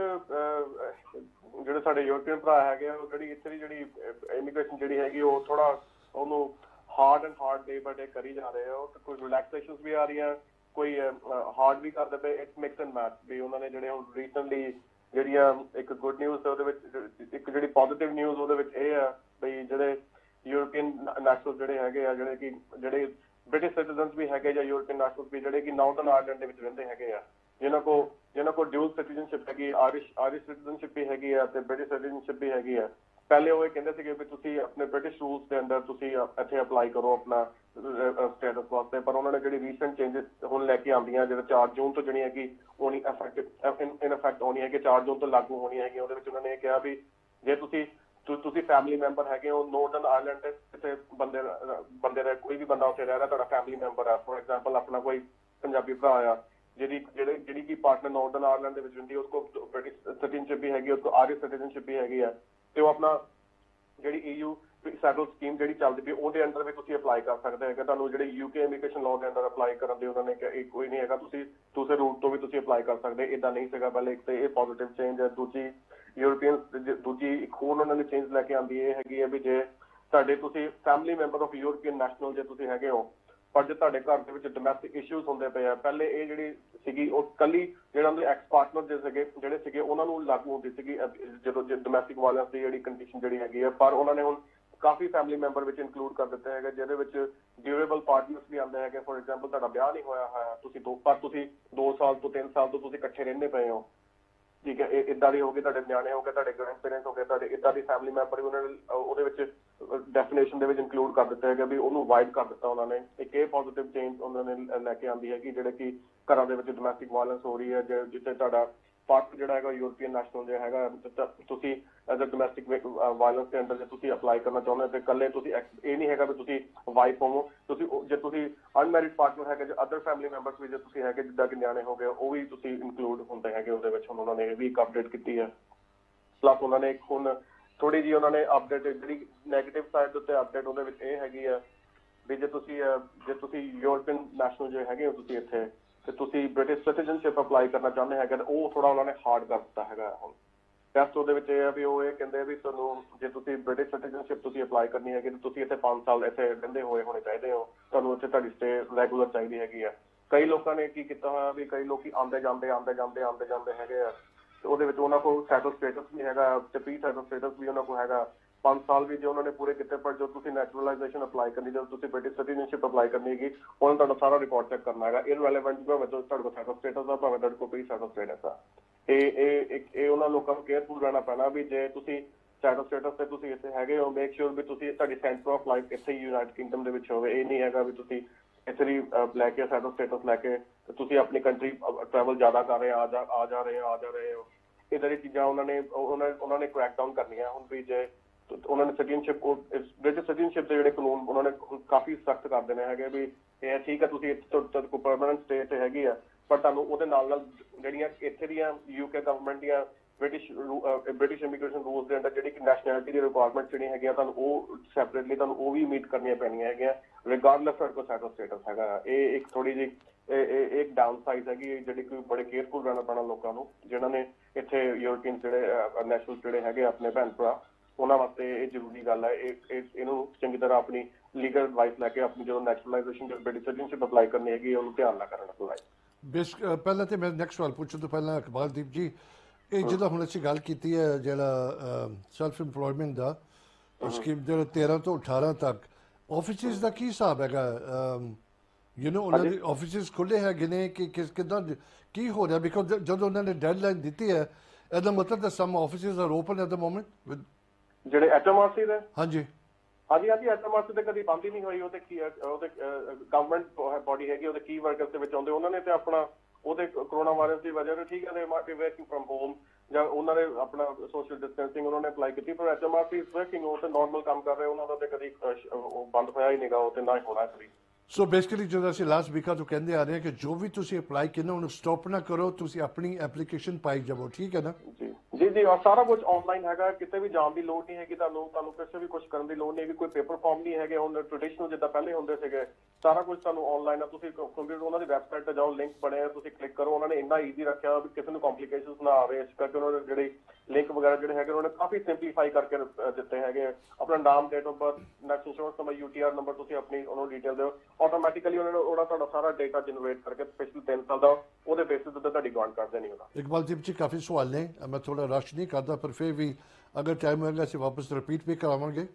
ਜਿਹੜੇ ਸਾਡੇ ਯੂਰਪੀਅਨ ਭਰਾ ਹੈਗੇ ਆ, ਉਹ ਜਿਹੜੀ ਇੱਥੇ ਦੀ ਜਿਹੜੀ ਇਮੀਗ੍ਰੇਸ਼ਨ ਜਿਹੜੀ ਹੈਗੀ, ਉਹ ਥੋੜਾ ਉਹਨੂੰ hard and hard day by day ਕਰੀ ਜਾ ਰਹੇ ਆ। ਕੋਈ ਰਿਲੈਕਸੇਸ਼ਨਸ ਵੀ ਆ ਰਹੀਆਂ, ਕੋਈ ਹਾਰਡ ਵੀ ਕਰਦੇ ਪਏ। ਇਟਸ ਮਿਕਸ ਐਂਡ ਮੈਚ ਵੀ ਉਹਨਾਂ ਨੇ ਜਿਹੜੇ ਹੁਣ ਰੀਸੈਂਟਲੀ ਜਿਹੜੀਆਂ ਇੱਕ ਗੁੱਡ ਨਿਊਜ਼ ਉਹਦੇ ਵਿੱਚ, ਇੱਕ ਜਿਹੜੀ ਪੋਜ਼ਿਟਿਵ ਨਿਊਜ਼ ਉਹਦੇ ਵਿੱਚ ਇਹ ਆ ਬਈ ਜਿਹੜੇ ਯੂਰਪੀਅਨ ਨੈਸ਼ਨਲ ਜਿਹੜੇ ਹੈਗੇ ਆ, ਜਿਹੜੇ ਕਿ ਜਿਹੜੇ ਬ੍ਰਿਟਿਸ਼ ਸਿਟੀਜ਼ਨਸ ਵੀ ਹੈਗੇ ਜਾਂ ਯੂਰਪੀਅਨ ਨੈਸ਼ਨਲ ਵੀ ਜਿਹੜੇ ਕਿ ਨਾਰਥਰਨ ਆਇਰਲੈਂਡ ਦੇ ਵਿੱਚ ਰਹਿੰਦੇ ਹੈਗੇ ਆ, ਜਿਨ੍ਹਾਂ ਕੋ ਜਿਨ੍ਹਾਂ ਕੋਲ ਡਿਊਲ ਸਿਟੀਜ਼ਨਸ਼ਿਪ ਹੈਗੀ, ਆਇਰਿਸ਼ ਆਇਰਿਸ਼ ਸਿਟੀਜ਼ਨਸ਼ਿਪ ਵੀ ਹੈਗੀ ਆ ਤੇ ਬ੍ਰਿਟਿਸ਼ ਸਿਟੀਜ਼ਨਸ਼ਿਪ ਵੀ ਹੈਗੀ ਆ। ਪਹਿਲੇ ਉਹ ਇਹ ਕਹਿੰਦੇ ਸੀਗੇ ਵੀ ਤੁਸੀਂ ਆਪਣੇ ਬ੍ਰਿਟਿਸ਼ ਰੂਲਸ ਦੇ ਅੰਦਰ ਤੁਸੀਂ ਇੱਥੇ ਅਪਲਾਈ ਕਰੋ ਆਪਣਾ ਸਟੇਟਸ ਵਾਸਤੇ, ਪਰ ਉਹਨਾਂ ਨੇ ਜਿਹੜੀ ਰੀਸੈਂਟ ਚੇਂਜਸ ਹੁਣ ਲੈ ਕੇ ਆਉਂਦੀਆਂ, ਜਿਹੜਾ ਚਾਰ ਜੂਨ ਤੋਂ ਜਿਹੜੀ ਹੈਗੀ ਹੋਣੀ ਇਫੈਕਟ ਇਨ ਇਫੈਕਟ ਹੋਣੀ ਹੈ ਕਿ ਚਾਰ ਜੂਨ ਤੋਂ ਲਾਗੂ ਹੋਣੀ ਹੈਗੀ। ਉਹਦੇ ਵਿੱਚ ਉਹਨਾਂ ਨੇ ਇਹ ਕਿਹਾ ਵੀ ਜੇ ਤੁਸੀਂ ਤੁਸੀਂ ਫੈਮਿਲੀ ਮੈਂਬਰ ਹੈਗੇ ਹੋ ਨੋਰਦਰਨ ਆਇਰਲੈਂਡ ਦੇ ਕਿਸੇ ਬੰਦੇ ਬੰਦੇ ਦਾ, ਕੋਈ ਵੀ ਬੰਦਾ ਉੱਥੇ ਰਹਿ ਰਿਹਾ ਤੁਹਾਡਾ ਫੈਮਿਲੀ ਮੈਂਬਰ ਆ, ਫੋਰ ਐਗਜ਼ਾਮਪਲ ਆਪਣਾ ਕੋਈ ਪੰਜਾਬੀ ਭਰਾ ਆ ਜਿਹੜੀ ਜਿਹੜੇ ਜਿਹੜੀ ਕਿ ਪਾਰਟਨਰ ਨਾਰਦਰਨ ਆਇਰਲੈਂਡ ਦੇ ਵਿੱਚ ਰਹਿੰਦੀ, ਉਸ ਕੋਲ ਬ੍ਰਿਟਿਸ਼ ਸਿਟੀਜ਼ਨਸ਼ਿਪ ਵੀ ਹੈਗੀ, ਉਸ ਕੋਲ ਆਇਰਿਸ਼ ਸਿਟੀਜ਼ਨਸ਼ਿਪ ਵੀ ਹੈਗੀ ਆ, ਤੇ ਉਹ ਆਪਣਾ ਜਿਹੜੀ ਈਯੂ ਸੈਟਲ ਸਕੀਮ ਜਿਹੜੀ ਚੱਲਦੀ ਪਈ ਉਹਦੇ ਅੰਡਰ ਵੀ ਤੁਸੀਂ ਅਪਲਾਈ ਕਰ ਸਕਦੇ ਹੈਗੇ। ਤੁਹਾਨੂੰ ਜਿਹੜੀ ਯੂਕੇ ਇਮੀਗ੍ਰੇਸ਼ਨ ਲਾਅ ਦੇ ਅੰਡਰ ਅਪਲਾਈ ਕਰਨ ਦੀ ਉਹਨਾਂ ਨੇ ਕਿਹਾ ਇਹ ਕੋਈ ਨਹੀਂ ਹੈਗਾ, ਤੁਸੀਂ ਦੂਸਰੇ ਰੂਟ ਤੋਂ ਵੀ ਤੁਸੀਂ ਅਪਲਾਈ ਕਰ ਸਕਦੇ। ਇੱਦਾਂ ਨਹੀਂ ਸੀਗਾ ਪਹਿਲੇ। ਇੱਕ ਤੇ ਇਹ ਪੋਜ਼ਿਟਿਵ ਚੇਂਜ ਹੈ। ਦੂਜੀ ਯੂਰਪੀਅਨ ਦੂਜੀ ਇੱਕ ਹੋਰ ਉਹਨਾਂ ਨੇ ਚੇਂਜ ਲੈ ਕੇ ਆਉਂਦੀ ਇਹ ਹੈਗੀ ਹੈ ਵੀ ਜੇ ਤੁਹਾਡੇ ਤੁਸੀਂ family member of European national ਜੇ ਤੁਸੀਂ ਹੈਗੇ ਹੋ, ਪਰ ਜੇ ਤੁਹਾਡੇ ਘਰ ਦੇ ਵਿੱਚ ਡੋਮੈਸਟਿਕ ਇਸ਼ੂਜ਼ ਹੁੰਦੇ ਪਏ ਆ, ਪਹਿਲੇ ਇਹ ਜਿਹੜੀ ਸੀਗੀ ਉਹ ਕੱਲੀ ਜਿਹੜਾ ਉਹਦੇ ਐਕਸ ਪਾਰਟਨਰ ਜੇ ਸੀਗੇ ਜਿਹੜੇ ਸੀਗੇ ਉਹਨਾਂ ਨੂੰ ਲਾਗੂ ਹੁੰਦੀ ਸੀਗੀ ਜਦੋਂ ਡੋਮੈਸਟਿਕ ਵਾਇਲੈਂਸ ਦੀ ਜਿਹੜੀ ਕੰਡੀਸ਼ਨ ਜਿਹੜੀ ਹੈਗੀ ਹੈ, ਪਰ ਉਹਨਾਂ ਨੇ ਹੁਣ ਕਾਫੀ ਫੈਮਿਲੀ ਮੈਂਬਰ ਵਿੱਚ ਇਨਕਲੂਡ ਕਰ ਦਿੱਤੇ ਹੈਗੇ, ਜਿਹਦੇ ਵਿੱਚ ਡਿਊਰੇਬਲ ਪਾਰਟਨਰਸ ਵੀ ਆਉਂਦੇ ਹੈਗੇ। ਫੋਰ ਐਗਜ਼ਾਮਪਲ ਤੁਹਾਡਾ ਵਿਆਹ ਨਹੀਂ ਹੋਇਆ ਹੋਇਆ, ਤੁਸੀਂ ਦੋ ਪਰ ਤੁਸੀਂ ਦੋ ਸਾਲ ਤੋਂ ਤਿੰਨ ਸਾਲ ਤੋਂ ਤੁਸੀਂ ਇਕੱਠੇ ਰਹਿੰਦੇ ਪਏ ਹੋ, ਠੀਕ ਹੈ, ਇਹ ਇੱਦਾਂ ਦੇ ਹੋ ਗਏ, ਤੁਹਾਡੇ ਨਿਆਣੇ ਹੋ ਗਏ, ਤੁਹਾਡੇ ਗ੍ਰੈਂਡ ਪੇਰੈਂਟਸ ਹੋ ਗਏ, ਤੁਹਾਡੇ ਇੱਦਾਂ ਦੀ ਫੈਮਿਲੀ ਮੈਂਬਰ ਵੀ ਉਹਨਾਂ ਨੇ ਉਹਦੇ ਵਿੱਚ ਡੈਫੀਨੇਸ਼ਨ ਦੇ ਵਿੱਚ ਇਨਕਲੂਡ ਕਰ ਦਿੱਤਾ ਹੈਗਾ ਵੀ ਉਹਨੂੰ ਵਾਈਡ ਕਰ ਦਿੱਤਾ ਉਹਨਾਂ ਨੇ। ਇੱਕ ਇਹ ਪੋਜ਼ਿਟਿਵ ਚੇਂਜ ਉਹਨਾਂ ਨੇ ਲੈ ਕੇ ਆਉਂਦੀ ਹੈਗੀ, ਜਿਹੜੇ ਕਿ ਘਰਾਂ ਦੇ ਵਿੱਚ ਡੋਮੈਸਟਿਕ ਵਾਇਲੈਂਸ ਹੋ ਰਹੀ ਹੈ, ਜਿੱਥੇ ਤੁਹਾਡਾ ਪਾਰਟਨਰ ਜਿਹੜਾ ਹੈਗਾ ਯੂਰਪੀਅਨ ਨੈਸ਼ਨਲ ਜਿਹੜਾ ਹੈਗਾ, ਤੁਸੀਂ ਐਜ਼ ਅ ਡੋਮੈਸਟਿਕ ਵਾਇਲੈਂਸ ਦੇ ਅੰਡਰ ਜੇ ਤੁਸੀਂ ਅਪਲਾਈ ਕਰਨਾ ਚਾਹੁੰਦੇ ਹੋ ਤੇ ਇਕੱਲੇ ਤੁਸੀਂ ਇਹ ਨਹੀਂ ਹੈਗਾ ਵੀ ਤੁਸੀਂ ਵਾਈਫ ਹੋਵੋ, ਤੁਸੀਂ ਜੇ ਤੁਸੀਂ ਅਨਮੈਰਿਡ ਪਾਰਟਨਰ ਹੈਗੇ ਜਾਂ ਅਦਰ ਫੈਮਿਲੀ ਮੈਂਬਰਸ ਵੀ ਜੇ ਤੁਸੀਂ ਹੈਗੇ ਜਿੱਦਾਂ ਕਿ ਨਿਆਣੇ ਹੋ ਗਏ, ਉਹ ਵੀ ਤੁਸੀਂ ਇਨਕਲੂਡ ਹੁੰਦੇ ਹੈਗੇ ਉਹਦੇ ਵਿੱਚ। ਹੁਣ ਉਹਨਾਂ ਨੇ ਇਹ ਵੀ ਇੱਕ ਅਪਡੇਟ ਕੀਤੀ ਹੈ। ਪਲੱਸ ਉਹਨਾਂ ਨੇ ਇੱਕ ਹੁਣ ਥੋੜੀ ਜਿਹੀ ਉਹਨਾਂ ਨੇ ਅਪਡੇਟ ਜਿਹੜੀ ਨੈਗੇਟਿਵ ਸਾਈਡ ਦੇ ਉੱਤੇ ਅਪਡੇਟ ਉਹਦੇ ਵਿੱਚ ਇਹ ਹੈਗੀ ਆ ਵੀ ਜੇ ਤੁਸੀਂ ਜੇ ਤੁਸੀਂ ਯੂਰਪੀਅਨ ਨੈਸ਼ਨਲ ਜੇ ਹੈਗੇ ਹੋ ਤੁਸੀਂ ਇੱਥੇ ਤੇ ਤੁਸੀਂ ਬ੍ਰਿਟਿਸ਼ ਸਿਟੀਜ਼ਨਸ਼ਿਪ ਅਪਲਾਈ ਕਰਨਾ ਚਾਹੁੰਦੇ ਹੈਗੇ ਤਾਂ ਉਹ ਥੋੜਾ ਉਹਨਾਂ ਨੇ ਹਾਰਡ ਕਰ ਦਿੱਤਾ ਹੈਗਾ। ਹੁਣ ਟੈਸਟ ਉਹਦੇ ਵਿੱਚ ਇਹ ਆ ਵੀ ਉਹ ਇਹ ਕਹਿੰਦੇ ਵੀ ਤੁਹਾਨੂੰ ਜੇ ਤੁਸੀਂ ਬ੍ਰਿਟਿਸ਼ ਸਿਟੀਜ਼ਨਸ਼ਿਪ ਤੁਸੀਂ ਅਪਲਾਈ ਕਰਨੀ ਹੈਗੀ ਤਾਂ ਤੁਸੀਂ ਇੱਥੇ ਪੰਜ ਸਾਲ ਇੱਥੇ ਰਹਿੰਦੇ ਹੋਏ ਹੋਣੇ ਚਾਹੀਦੇ ਹੋ, ਤੁਹਾਨੂੰ ਇੱਥੇ ਤੁਹਾਡੀ ਸਟੇ ਰੈਗੂਲਰ ਚਾਹੀਦੀ ਹੈਗੀ ਆ। ਕਈ ਲੋਕਾਂ ਨੇ ਕੀ ਕੀਤਾ ਹੋਇਆ ਵੀ ਕਈ ਲੋਕੀ ਆਉਂਦੇ ਜਾਂਦੇ ਆਉਂਦੇ ਜਾਂਦੇ ਆਉਂਦੇ ਜਾਂਦੇ ਹੈਗੇ ਆ, ਤੇ ਉਹਦੇ ਵਿੱਚ ਉਹਨਾਂ ਕੋਲ ਸੈਟਲ ਸਟੇਟਸ ਵੀ ਹੈਗਾ ਤੇ ਪ੍ਰੀ ਸੈਟਲ ਸਟੇਟਸ ਵੀ ਉਹਨਾਂ ਕੋਲ ਹੈਗਾ। ਪੰਜ ਸਾਲ ਵੀ ਜੇ ਉਹਨਾਂ ਨੇ ਪੂਰੇ ਕੀਤੇ, ਪਰ ਜੋ ਤੁਸੀਂ ਨੈਚੁਰਲਾਈਜੇਸ਼ਨ ਅਪਲਾਈ ਕਰਨੀ, ਜਦੋਂ ਤੁਸੀਂ ਬ੍ਰਿਟਿਸ਼ ਸਿਟੀਜ਼ਨਸ਼ਿਪ ਅਪਲਾਈ ਕਰਨੀ ਹੈਗੀ, ਉਹਨਾਂ ਤੁਹਾਡਾ ਸਾਰਾ ਰਿਕਾਰਡ ਚੈੱਕ ਕਰਨਾ ਹੈਗਾ, ਇਰਰੈਲੇਵੈਂਟ ਭਾਵੇਂ ਤੁਹਾਡੇ ਕੋਲ ਸੈਟਲ ਸਟੇਟਸ ਆ ਭਾਵੇਂ ਤੁਹਾਡੇ ਕੋਲ ਪ੍ਰੀ ਸੈਟਲ ਸਟੇਟਸ ਆ। ਇਹ ਇਹ ਇਹ ਉਹਨਾਂ ਲੋਕਾਂ ਨੂੰ ਕੇਅਰਫੁਲ ਰਹਿਣਾ ਪੈਣਾ ਵੀ ਜੇ ਤੁਸੀਂ ਸੈਟਲ ਸਟੇਟਸ ਤੇ ਤੁਸੀਂ ਇੱਥੇ ਹੈਗੇ ਹੋ, ਮੇਕ ਸ਼ੋਰ ਵੀ ਤੁਸੀਂ ਤੁਹਾਡੀ ਸੈਂਟਰ ਆਫ ਲਾਈਫ ਇੱਥੇ ਯੂਨਾਈਟਿਡ ਕਿੰਗਡਮ ਦੇ ਵਿੱਚ ਹੋਵੇ। ਇਹ ਨਹੀਂ ਹੈਗਾ ਵੀ ਤੁਸੀਂ ਇੱਥੇ ਦੀ ਲੈ ਕੇ ਸੈਟਲ ਸਟੇਟਸ ਲੈ ਕੇ ਤੇ ਤੁਸੀਂ ਆਪਣੀ ਕੰਟਰੀ ਟਰੈਵਲ ਜ਼ਿਆਦਾ ਕਰ ਰਹੇ ਆ ਜਾ ਆ ਜਾ ਰਹੇ ਆ ਜਾ ਰਹੇ ਹੋ। ਇੱਦਾਂ ਦੀ ਚੀਜ਼ਾਂ ਉਹਨਾਂ ਨੇ ਉਹਨਾਂ ਉਹਨਾਂ ਨੇ ਕਰੈਕ ਡਾਊਨ ਕਰਨੀਆਂ। ਹੁਣ ਵੀ ਜੇ ਉਹਨਾਂ ਨੇ ਸਿਟੀਜ਼ਨਸ਼ਿਪ ਬ੍ਰਿਟਿਸ਼ ਸਿਟੀਜ਼ਨਸ਼ਿਪ ਦੇ ਜਿਹੜੇ ਕਾਨੂੰਨ ਉਹਨਾਂ ਨੇ ਕਾਫੀ ਸਖਤ ਕਰ ਦੇਣੇ ਹੈਗੇ ਵੀ ਇਹ ਠੀਕ ਹੈ ਤੁਸੀਂ ਤੁਹਾਡੇ ਕੋਲ ਪਰਮਾਨੈਂਟ ਸਟੇ ਤੇ ਹੈਗੀ ਆ, ਪਰ ਤੁਹਾਨੂੰ ਉਹਦੇ ਨਾਲ ਨਾਲ ਜਿਹੜੀਆਂ ਇੱਥੇ ਦੀਆਂ ਯੂਕੇ ਗਵਰਨਮੈਂਟ ਦੀਆਂ ਬ੍ਰਿਟਿਸ਼ ਬ੍ਰਿਟਿਸ਼ ਇਮੀਗ੍ਰੇਸ਼ਨ ਰੂਲਸ ਦੇ ਅੰਡਰ ਜਿਹੜੀ ਕਿ ਨੈਸ਼ਨੈਲਿਟੀ ਦੀ ਰਿਕੁਆਇਰਮੈਂਟ ਜਿਹੜੀਆਂ ਹੈਗੀਆਂ ਤੁਹਾਨੂੰ ਉਹ ਸੈਪਰੇਟਲੀ ਤੁਹਾਨੂੰ ਉਹ ਵੀ ਮੀਟ ਕਰਨੀਆਂ ਪੈਣੀਆਂ ਹੈਗੀਆਂ ਰਿਗਾਰਡਲੈਸ ਤੁਹਾਡੇ ਕੋਲ ਸੈਟਲ ਸਟੇਟਸ ਹੈਗਾ। ਇਹ ਇੱਕ ਥੋੜੀ ਜਿਹੀ ਇਹ ਇੱਕ ਡਾਊਨ ਸਾਈਡ ਹੈਗੀ ਜਿਹੜੀ ਕਿ ਬੜੇ ਕੇਅਰਫੁਲ ਰਹਿਣਾ ਪੈਣਾ ਲੋਕਾਂ ਨੂੰ ਜਿਨ੍ਹਾਂ ਨੇ ਇੱਥੇ ਯੂਰਪੀਅਨ ਜਿਹੜੇ ਨੈਸ਼ਨਲ ਜਿਹੜੇ ਹੈਗੇ ਆਪਣੇ ਭੈਣ ਭਰਾ, ਉਹਨਾਂ ਵਾਸਤੇ ਇਹ ਜ਼ਰੂਰੀ ਗੱਲ ਹੈ। ਇਹ ਇਹਨੂੰ ਚੰਗੀ ਤਰ੍ਹਾਂ ਆਪਣੀ ਲੀਗਲ ਐਡਵਾਈਸ ਲੈ ਕੇ ਆਪਣੀ ਜਦੋਂ ਨੈਚੁਰਲਾਈਜੇਸ਼ਨ ਜਾਂ ਬ੍ਰਿਟਿਸ਼ ਸਿਟੀਜ਼ਨਸ਼ਿਪ ਅਪਲਾਈ ਕਰਨੀ ਹੈਗੀ ਉਹਨੂੰ ਧਿਆਨ ਨਾਲ ਕਰਨ ਅਪਲਾਈ। ਬੇਸ਼ੱਕ ਪਹਿਲਾਂ ਤਾਂ ਮੈਂ ਨੈਕਸਟ ਸਵਾਲ ਪੁੱਛਣ ਤੋਂ ਪਹਿਲਾਂ ਇਕਬਾਲਦੀਪ ਜੀ ਇਹ ਜਿਹੜਾ ਹੁਣ ਅਸੀਂ ਗੱਲ ਕੀਤੀ ਹੈ ਜਿਹੜਾ ਸੈਲਫ ਇੰਪਲੋਇਮੈਂਟ ਦਾ ਸਕੀਮ ਜਿਹੜਾ ਤੇਰਾਂ ਤੋਂ ਅਠਾਰਾਂ ਤੱਕ ਆਫਿਸਿਸ ਦਾ ਕੀ ਹਿਸਾਬ ਹੈਗਾ ਯੂ نو ਉਹਨਾਂ ਦੇ ਆਫਿਸਿਸ ਖੁੱਲੇ ਹੈਗੇ ਨੇ ਕਿ ਕਿਸ ਕਿਦਾਂ ਕੀ ਹੋ ਰਿਹਾ ਬਿਕੋਜ਼ ਜਦੋਂ ਉਹਨਾਂ ਨੇ ਡੈਡਲਾਈਨ ਦਿੱਤੀ ਹੈ ਇਹਦਾ ਮਤਲਬ that some offices are open at the moment with ਜਿਹੜੇ ਐਚਐਮਆਰਸੀ ਦੇ ਹਾਂਜੀ ਹਾਂਜੀ ਹਾਂਜੀ ਐਚਐਮਆਰਸੀ ਤੇ ਕਦੀ ਬੰਦ ਹੀ ਨਹੀਂ ਹੋਈ ਉਹਦੇ ਕੀ ਉਹਦੇ ਗਵਰਨਮੈਂਟ ਬੋਡੀ ਹੈਗੀ ਉਹਦੇ ਕੀ ਵਰਕਰਸ ਦੇ ਵਿੱਚ ਆਉਂਦੇ ਉਹਨਾਂ ਨੇ ਤੇ ਆਪਣਾ ਉਹਦੇ ਕਰੋਨਾ ਵਾਇਰਸ ਦੀ ਵਜ੍ਹਾ ਨਾਲ ਠੀਕ ਹੈ ਦੇ ਮਾਰਟ ਵਰਕਿੰਗ ਫਰਮ ਹੋਮ ਜਾਂ ਉਹਨਾਂ ਨੇ ਆਪਣਾ ਸੋਸ਼ਲ ਡਿਸਟੈਂਸਿੰਗ ਉਹਨਾਂ ਨੇ ਅਪਲਾਈ ਕੀਤੀ ਪਰ ਐਚਐਮਆਰਸੀ ਇਸ ਵਰਕਿੰਗ ਉਹ ਤੇ ਨਾਰਮਲ ਕੰਮ ਕਰ ਰਹੇ ਉਹਨਾਂ ਦਾ ਤੇ ਕਦੀ ਬੰਦ ਹੋਇਆ ਹੀ ਨਹੀਂਗਾ ਉਹ ਤੇ ਨਾ ਹੀ ਹੋਣਾ ਕਦੀ ਸੋ ਬੇਸਿਕਲੀ ਜਦੋਂ ਅਸੀਂ ਲਾਸਟ ਵੀਕਾ ਤੋਂ ਕਹਿੰਦੇ ਆ ਰਹੇ ਹਾਂ ਕਿ ਜੋ ਵੀ ਤੁਸੀਂ ਅਪਲਾਈ ਕਰਨਾ ਉਹਨੂੰ ਸਟਾਪ ਨਾ ਕਰੋ ਤੁਸੀਂ ਆਪਣੀ ਐਪਲੀਕੇਸ਼ਨ ਪਾਈ ਜਾਵੋ ਠੀਕ ਹੈ ਨਾ ਜੀ ਜੀ ਜੀ ਔਰ ਸਾਰਾ ਕੁਝ ਆਨਲਾਈਨ ਹੈਗਾ ਕਿਤੇ ਵੀ ਜਾਣ ਦੀ ਲੋੜ ਨਹੀਂ ਹੈਗੀ ਤੁਹਾਨੂੰ ਤੁਹਾਨੂੰ ਕਿਸੇ ਵੀ ਕੁਝ ਕਰਨ ਦੀ ਲੋੜ ਨਹੀਂ ਹੈਗੀ ਕੋਈ ਪੇਪਰ ਫਾਰਮ ਨਹੀਂ ਹੈਗੇ ਹੁਣ ਟ੍ਰੈਡੀਸ਼ਨਲ ਜਿੱਦਾਂ ਪਹਿਲੇ ਹੁੰਦੇ ਸੀਗੇ ਸਾਰਾ ਕੁਝ ਤੁਹਾਨੂੰ ਆਨਲਾਈਨ ਆ ਤੁਸੀਂ ਕੰਪਿਊਟਰ ਉਹਨਾਂ ਦੀ ਵੈਬਸਾਈਟ ਤੇ ਜਾਓ ਲਿੰਕ ਬਣੇ ਆ ਤੁਸੀਂ ਕਲਿੱਕ ਕਰੋ ਉਹਨਾਂ ਨੇ ਇੰਨਾ ਈਜ਼ੀ ਰੱਖਿਆ ਵੀ ਕਿਸੇ ਨੂੰ ਕੰਪਲਿਕੇਸ਼ਨਸ ਨਾ ਆਵੇ ਇਸ ਕਰਕੇ ਉਹਨਾਂ ਨੇ ਜਿਹੜੇ ਲਿੰਕ ਵਗੈਰਾ ਜਿਹੜੇ ਹੈਗੇ ਉਹਨਾਂ ਨੇ ਕਾਫੀ ਸਿੰਪਲੀਫਾਈ ਕਰਕੇ ਦਿੱਤੇ ਹੈਗੇ ਆਪਣਾ ਨਾਮ date of birth national insurance number UTR number ਤੁਸੀਂ ਆਪਣੀ ਉਹਨੂੰ ਡਿਟੇਲ ਦਿਓ ਆਟੋਮੈਟਿਕਲੀ ਉਹਨਾਂ ਨੇ ਉਹਦਾ ਤੁਹਾਡਾ ਸਾਰਾ ਡੇਟਾ ਜਨਰੇਟ ਕਰਕੇ ਸਪੈਸ਼ਲ ਤਿੰਨ ਸਾਲ ਦਾ ਉਹਦੇ ਬੇਸਿਸ ਉੱਤੇ ਤੁਹਾਡੀ ਗ੍ਰਾਂਟ ਕਰ ਦੇਣੀ ਉਹਦਾ ਇਕਬਾਲਦੀਪ ਜੀ ਕਾਫੀ ਸਵਾਲ ਨੇ ਮੈਂ ਥੋੜਾ ਰਸ਼ ਨਹੀਂ ਕਰਦਾ ਪਰ ਫਿਰ ਵੀ ਅਗਰ ਟਾਈਮ ਹੋਏਗਾ ਅਸੀਂ ਵਾਪਸ ਰਿਪੀਟ ਵੀ ਕਰਾਵਾਂਗੇ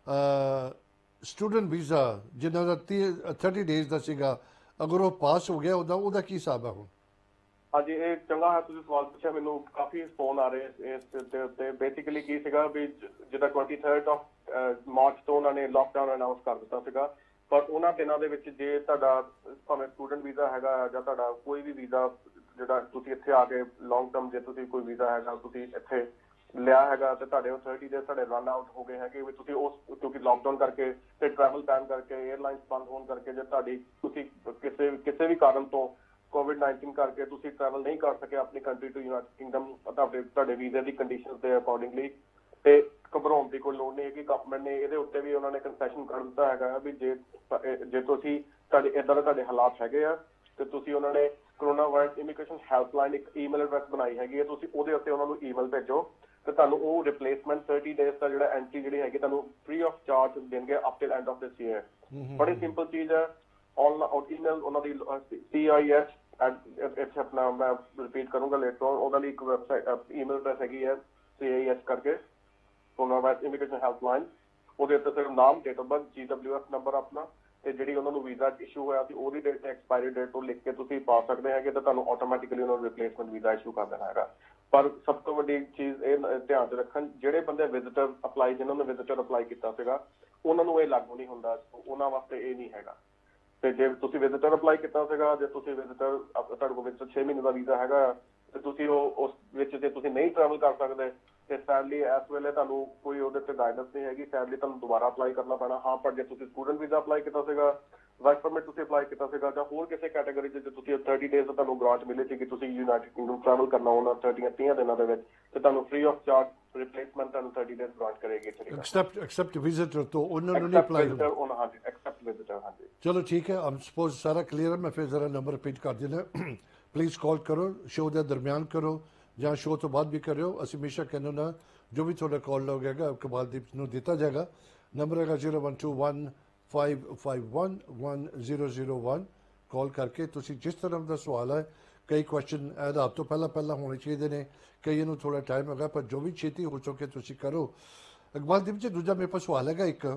ਸਟੂਡੈਂਟ ਵੀਜ਼ਾ ਜਿਹਨਾਂ ਦਾ thirty ਡੇਜ਼ ਦਾ ਸੀਗਾ ਅਗਰ ਉਹ ਪਾਸ ਹੋ ਗਿਆ ਉਹਦਾ ਉਹਦਾ ਕੀ ਹਿਸਾਬ ਹੈ ਹੁਣ ਹਾਂਜੀ ਇਹ ਚੰਗਾ ਹੈ ਤੁਸੀਂ ਸਵਾਲ ਪੁੱਛਿਆ ਮੈਨੂੰ ਕਾਫੀ ਫੋਨ ਆ ਰਹੇ ਇਸ ਦੇ ਉੱਤੇ ਬੇਸਿਕਲੀ ਕੀ ਸੀਗਾ ਵੀ ਜਿੱਦਾਂ twenty-third ਆਫ ਮਾਰਚ ਤੋਂ ਉਹਨਾਂ ਨੇ ਲਾਕਡਾਊਨ ਅਨਾਉਂਸ ਕਰ ਦਿੱਤਾ ਸੀਗਾ ਪਰ ਉਹਨਾਂ ਦਿਨਾਂ ਦੇ ਵਿੱਚ ਜੇ ਤੁਹਾਡਾ ਭਾਵੇਂ ਸਟੂਡੈਂਟ ਵੀਜ਼ਾ ਹੈਗਾ ਜਾਂ ਤੁਹਾਡਾ ਕੋਈ ਵੀ ਵੀਜ਼ਾ ਜਿਹੜਾ ਤੁਸੀਂ ਇੱਥੇ ਆ ਕੇ ਲੌਂਗ ਟਰਮ ਜੇ ਤੁਸੀਂ ਕੋਈ ਵੀਜ਼ਾ ਹੈਗਾ ਤੁਸੀਂ ਇੱਥੇ ਲਿਆ ਹੈਗਾ ਤੇ ਤੁਹਾਡੇ ਉਹ thirty ਡੇਜ਼ ਤੁਹਾਡੇ ਰਨ ਆਊਟ ਹੋ ਗਏ ਹੈਗੇ ਵੀ ਤੁਸੀਂ ਉਸ ਕਿਉਂਕਿ ਲਾਕਡਾਊਨ ਕਰਕੇ ਤੇ ਟਰੈਵਲ ਬੈਨ ਕਰਕੇ 에ਅਰਲਾਈਨਸ ਬੰਦ ਹੋਣ ਕਰਕੇ ਜੇ ਤੁਹਾਡੀ ਤੁਸੀਂ ਕਿਸੇ ਕਿਸੇ ਵੀ ਕਾਰਨ ਤੋਂ ਕੋਵਿਡ ਨਾਈਨਟੀਨ ਕਰਕੇ ਤੁਸੀਂ ਟਰੈਵਲ ਨਹੀਂ ਕਰ ਸਕੇ ਆਪਣੀ ਕੰਟਰੀ ਟੂ ਯੂਨਾਈਟਿਡ ਕਿੰਗਡਮ ਤੁਹਾਡੇ ਤੁਹਾਡੇ ਵੀਜ਼ੇ ਦੀ ਕੰਡੀਸ਼ਨਸ ਦੇ ਅਕੋਰਡਿੰਗਲੀ ਤੇ ਘਬਰਾਉਣ ਦੀ ਕੋਈ ਲੋੜ ਨਹੀਂ ਹੈ ਕਿ ਗਵਰਨਮੈਂਟ ਨੇ ਇਹਦੇ ਉੱਤੇ ਵੀ ਉਹਨਾਂ ਨੇ ਕੰਸੈਸ਼ਨ ਕਰ ਦਿੱਤਾ ਹੈਗਾ ਵੀ ਜੇ ਜੇ ਤੁਸੀਂ ਤੁਹਾਡੇ ਇਦਾਂ ਦੇ ਤੁਹਾਡੇ ਹਾਲਾਤ ਹੈਗੇ ਆ ਤੇ ਤੁਸੀਂ ਉਹਨਾਂ ਨੇ ਕਰੋਨਾ ਵਾਇਰਸ ਇਮੀਗ੍ਰੇਸ਼ਨ ਹੈਲਪਲਾਈਨ ਇੱਕ ਈਮੇਲ ਐਡਰੈਸ ਬਣਾਈ ਹੈਗੀ ਹੈ ਤੁਸੀਂ ਉਹਦੇ ਉੱਤੇ ਉਹਨਾਂ ਨੂੰ ਈਮੇਲ ਭੇਜੋ ਤੇ ਤੁਹਾਨੂੰ ਉਹ ਰਿਪਲੇਸਮੈਂਟ thirty ਡੇਜ਼ ਦਾ ਜਿਹੜਾ ਐਂਟਰੀ ਜਿਹੜੀ ਹੈਗੀ ਤੁਹਾਨੂੰ ਫ੍ਰੀ ਆਫ ਚਾਰਜ ਦੇਣਗੇ up till end of this year ਬੜੀ ਸਿੰਪਲ ਚੀਜ਼ ਹੈ ਆਨਲਾਈਨ ਈਮੇਲ ਉਹਨਾਂ ਦੀ ਸੀ ਆਈ ਐਸ ਇੱਥੇ ਆਪਣਾ ਮੈਂ ਰਿਪੀਟ ਕਰੂੰਗਾ ਲੇਟਰ ਉਹਨਾਂ ਦੀ ਇੱਕ ਵੈਬਸਾਈਟ ਈਮੇਲ ਐਡਰੈਸ ਹੈਗੀ ਹੈ ਸੀ ਆਈ ਐਸ ਕਰਕੇ ਕਰੋਨਾ ਵਾਇਰਸ ਇਮੀਗ੍ਰੇਸ਼ਨ ਹੈਲਪਲਾਈਨ ਉਹਦੇ ਉੱਤੇ ਸਿਰਫ ਨਾਮ date of birth G W F number ਆਪਣਾ ਤੇ ਜਿਹੜੀ ਉਹਨਾਂ ਨੂੰ ਵੀਜ਼ਾ ਇਸ਼ੂ ਹੋਇਆ ਸੀ ਉਹਦੀ ਡੇਟ ਤੇ ਐਕਸਪਾਇਰੀ ਡੇਟ ਤੋਂ ਲਿਖ ਕੇ ਤੁਸੀਂ ਪਾ ਸਕਦੇ ਹੈਗੇ ਤਾਂ ਤੁਹਾਨੂੰ ਆਟੋਮੈਟਿਕਲੀ ਉਹਨਾਂ ਨੂੰ ਰਿਪਲੇਸਮੈਂਟ ਵੀਜ਼ਾ ਇਸ਼ੂ ਕਰ ਦੇਣਾ ਹੈਗਾ ਪਰ ਸਭ ਤੋਂ ਵੱਡੀ ਚੀਜ਼ ਇਹ ਧਿਆਨ 'ਚ ਰੱਖਣ ਜਿਹੜੇ ਬੰਦੇ ਵਿਜ਼ਿਟਰ ਅਪਲਾਈ ਜਿਨ੍ਹਾਂ ਨੇ ਵਿਜ਼ਿਟਰ ਅਪਲਾਈ ਕੀਤਾ ਸੀਗਾ ਉਹਨਾਂ ਨੂੰ ਇਹ ਲਾਗੂ ਨਹੀਂ ਹੁੰਦਾ ਉਹਨਾਂ ਵਾਸਤੇ ਇਹ ਨਹੀਂ ਹੈਗਾ ਤੇ ਜੇ ਤੁਸੀਂ ਵਿਜ਼ਿਟਰ ਅਪਲਾਈ ਕੀਤਾ ਸੀਗਾ ਜੇ ਤੁਸੀਂ ਵਿਜ਼ਿਟਰ ਤੁਹਾਡੇ ਕੋਲ ਵਿਜ਼ਿਟਰ ਛੇ ਮਹੀਨੇ ਦਾ ਵੀਜ਼ਾ ਹੈਗਾ ਤੇ ਤੁਸੀਂ ਉਹ ਉਸ ਵਿੱਚ ਜੇ ਤੁਸੀਂ ਨਹੀਂ ਟਰੈਵਲ ਕਰ ਸਕਦੇ ਤੇ ਸੈਡਲੀ ਇਸ ਵੇਲੇ ਤੁਹਾਨੂੰ ਕੋਈ ਉਹਦੇ ਤੇ ਗਾਈਡੈਂਸ ਨਹੀਂ ਹੈਗੀ ਸੈਡਲੀ ਤੁਹਾਨੂੰ ਦੁਬਾਰਾ ਅਪਲਾਈ ਕਰਨਾ ਪੈਣਾ ਹਾਂ ਪਰ ਜੇ ਤੁਸੀਂ ਸਟੂਡੈਂਟ ਵੀਜ਼ਾ ਅਪਲਾਈ ਕੀਤਾ ਸੀਗਾ ਵਰਕ ਪਰਮਿਟ ਤੁਸੀਂ ਅਪਲਾਈ ਕੀਤਾ ਸੀਗਾ ਜਾਂ ਹੋਰ ਕਿਸੇ ਕੈਟਾਗਰੀ 'ਚ ਜੇ ਤੁਸੀਂ thirty ਡੇਜ਼ ਦਾ ਤੁਹਾਨੂੰ ਗ੍ਰਾਂਟ ਮਿਲੀ ਸੀ ਕਿ ਤੁਸੀਂ ਯੂਨਾਈਟਿਡ ਕਿੰਗਡਮ ਟਰੈਵਲ ਕਰਨਾ ਉਹਨਾਂ thirty ਤੀਹ ਦਿਨਾਂ ਦੇ ਵਿੱਚ ਤੇ ਤੁਹਾਨੂੰ ਫ੍ਰੀ ਆਫ ਚਾਰਜ ਰਿਪਲੇਸਮੈਂਟ ਤੁਹਾਨੂੰ thirty ਡੇਜ਼ ਗ੍ਰਾਂਟ ਕਰੇਗੀ ਐਕਸੈਪਟ ਐਕਸੈਪਟ ਵਿਜ਼ਿਟਰ ਤੋਂ ਉਹਨਾਂ ਨੂੰ ਨਹੀਂ ਅਪਲਾਈ ਹੁੰਦਾ ਉਹਨਾਂ ਹਾਂਜੀ ਐਕਸੈਪਟ ਵਿਜ਼ਿਟਰ ਹਾਂਜੀ ਚਲੋ ਠੀਕ ਹੈ ਆਮ ਸਪੋਜ਼ ਸਾਰਾ ਕਲੀਅਰ ਹੈ ਮੈਂ ਫਿਰ ਜ਼ਰਾ ਨੰਬਰ ਰਿਪੀਟ ਕਰ ਦਿੰਦਾ ਪਲੀਜ਼ ਕਾਲ ਕਰੋ ਸ਼ੋਅ ਦੇ ਦਰਮਿਆਨ ਕਰੋ ਜਾਂ ਸ਼ੋਅ ਤੋਂ ਬਾਅਦ ਵੀ ਕਰਿਓ ਅਸੀਂ ਹਮੇਸ਼ਾ ਕਹਿੰਦੇ ਨਾ ਜੋ ਵੀ ਤੁਹਾਡਾ ਕਾਲ ਲੱਗੇਗਾ ਇਕਬਾਲਦੀਪ ਨੂੰ ਦਿੱਤਾ ਜਾਏਗਾ ਨੰਬਰ ਹੈਗਾ zero one two one five five one one zero zero one ਕਾਲ ਕਰਕੇ ਤੁਸੀਂ ਜਿਸ ਤਰ੍ਹਾਂ ਦਾ ਸਵਾਲ ਹੈ ਕਈ ਕੁਐਸਚਨ ਆਪ ਤੋਂ ਪਹਿਲਾਂ ਪਹਿਲਾਂ ਹੋਣੇ ਚਾਹੀਦੇ ਨੇ ਕਈ ਨੂੰ ਥੋੜਾ ਟਾਈਮ ਹੈਗਾ ਪਰ ਜੋ ਵੀ ਛੇਤੀ ਹੋ ਸਕੇ ਤੁਸੀਂ ਕਰੋ ਇਕਬਾਲਦੀਪ ਜੀ ਦੂਜਾ ਮੇਰੇ ਪਾਸ ਸਵਾਲ ਹੈਗਾ ਇੱਕ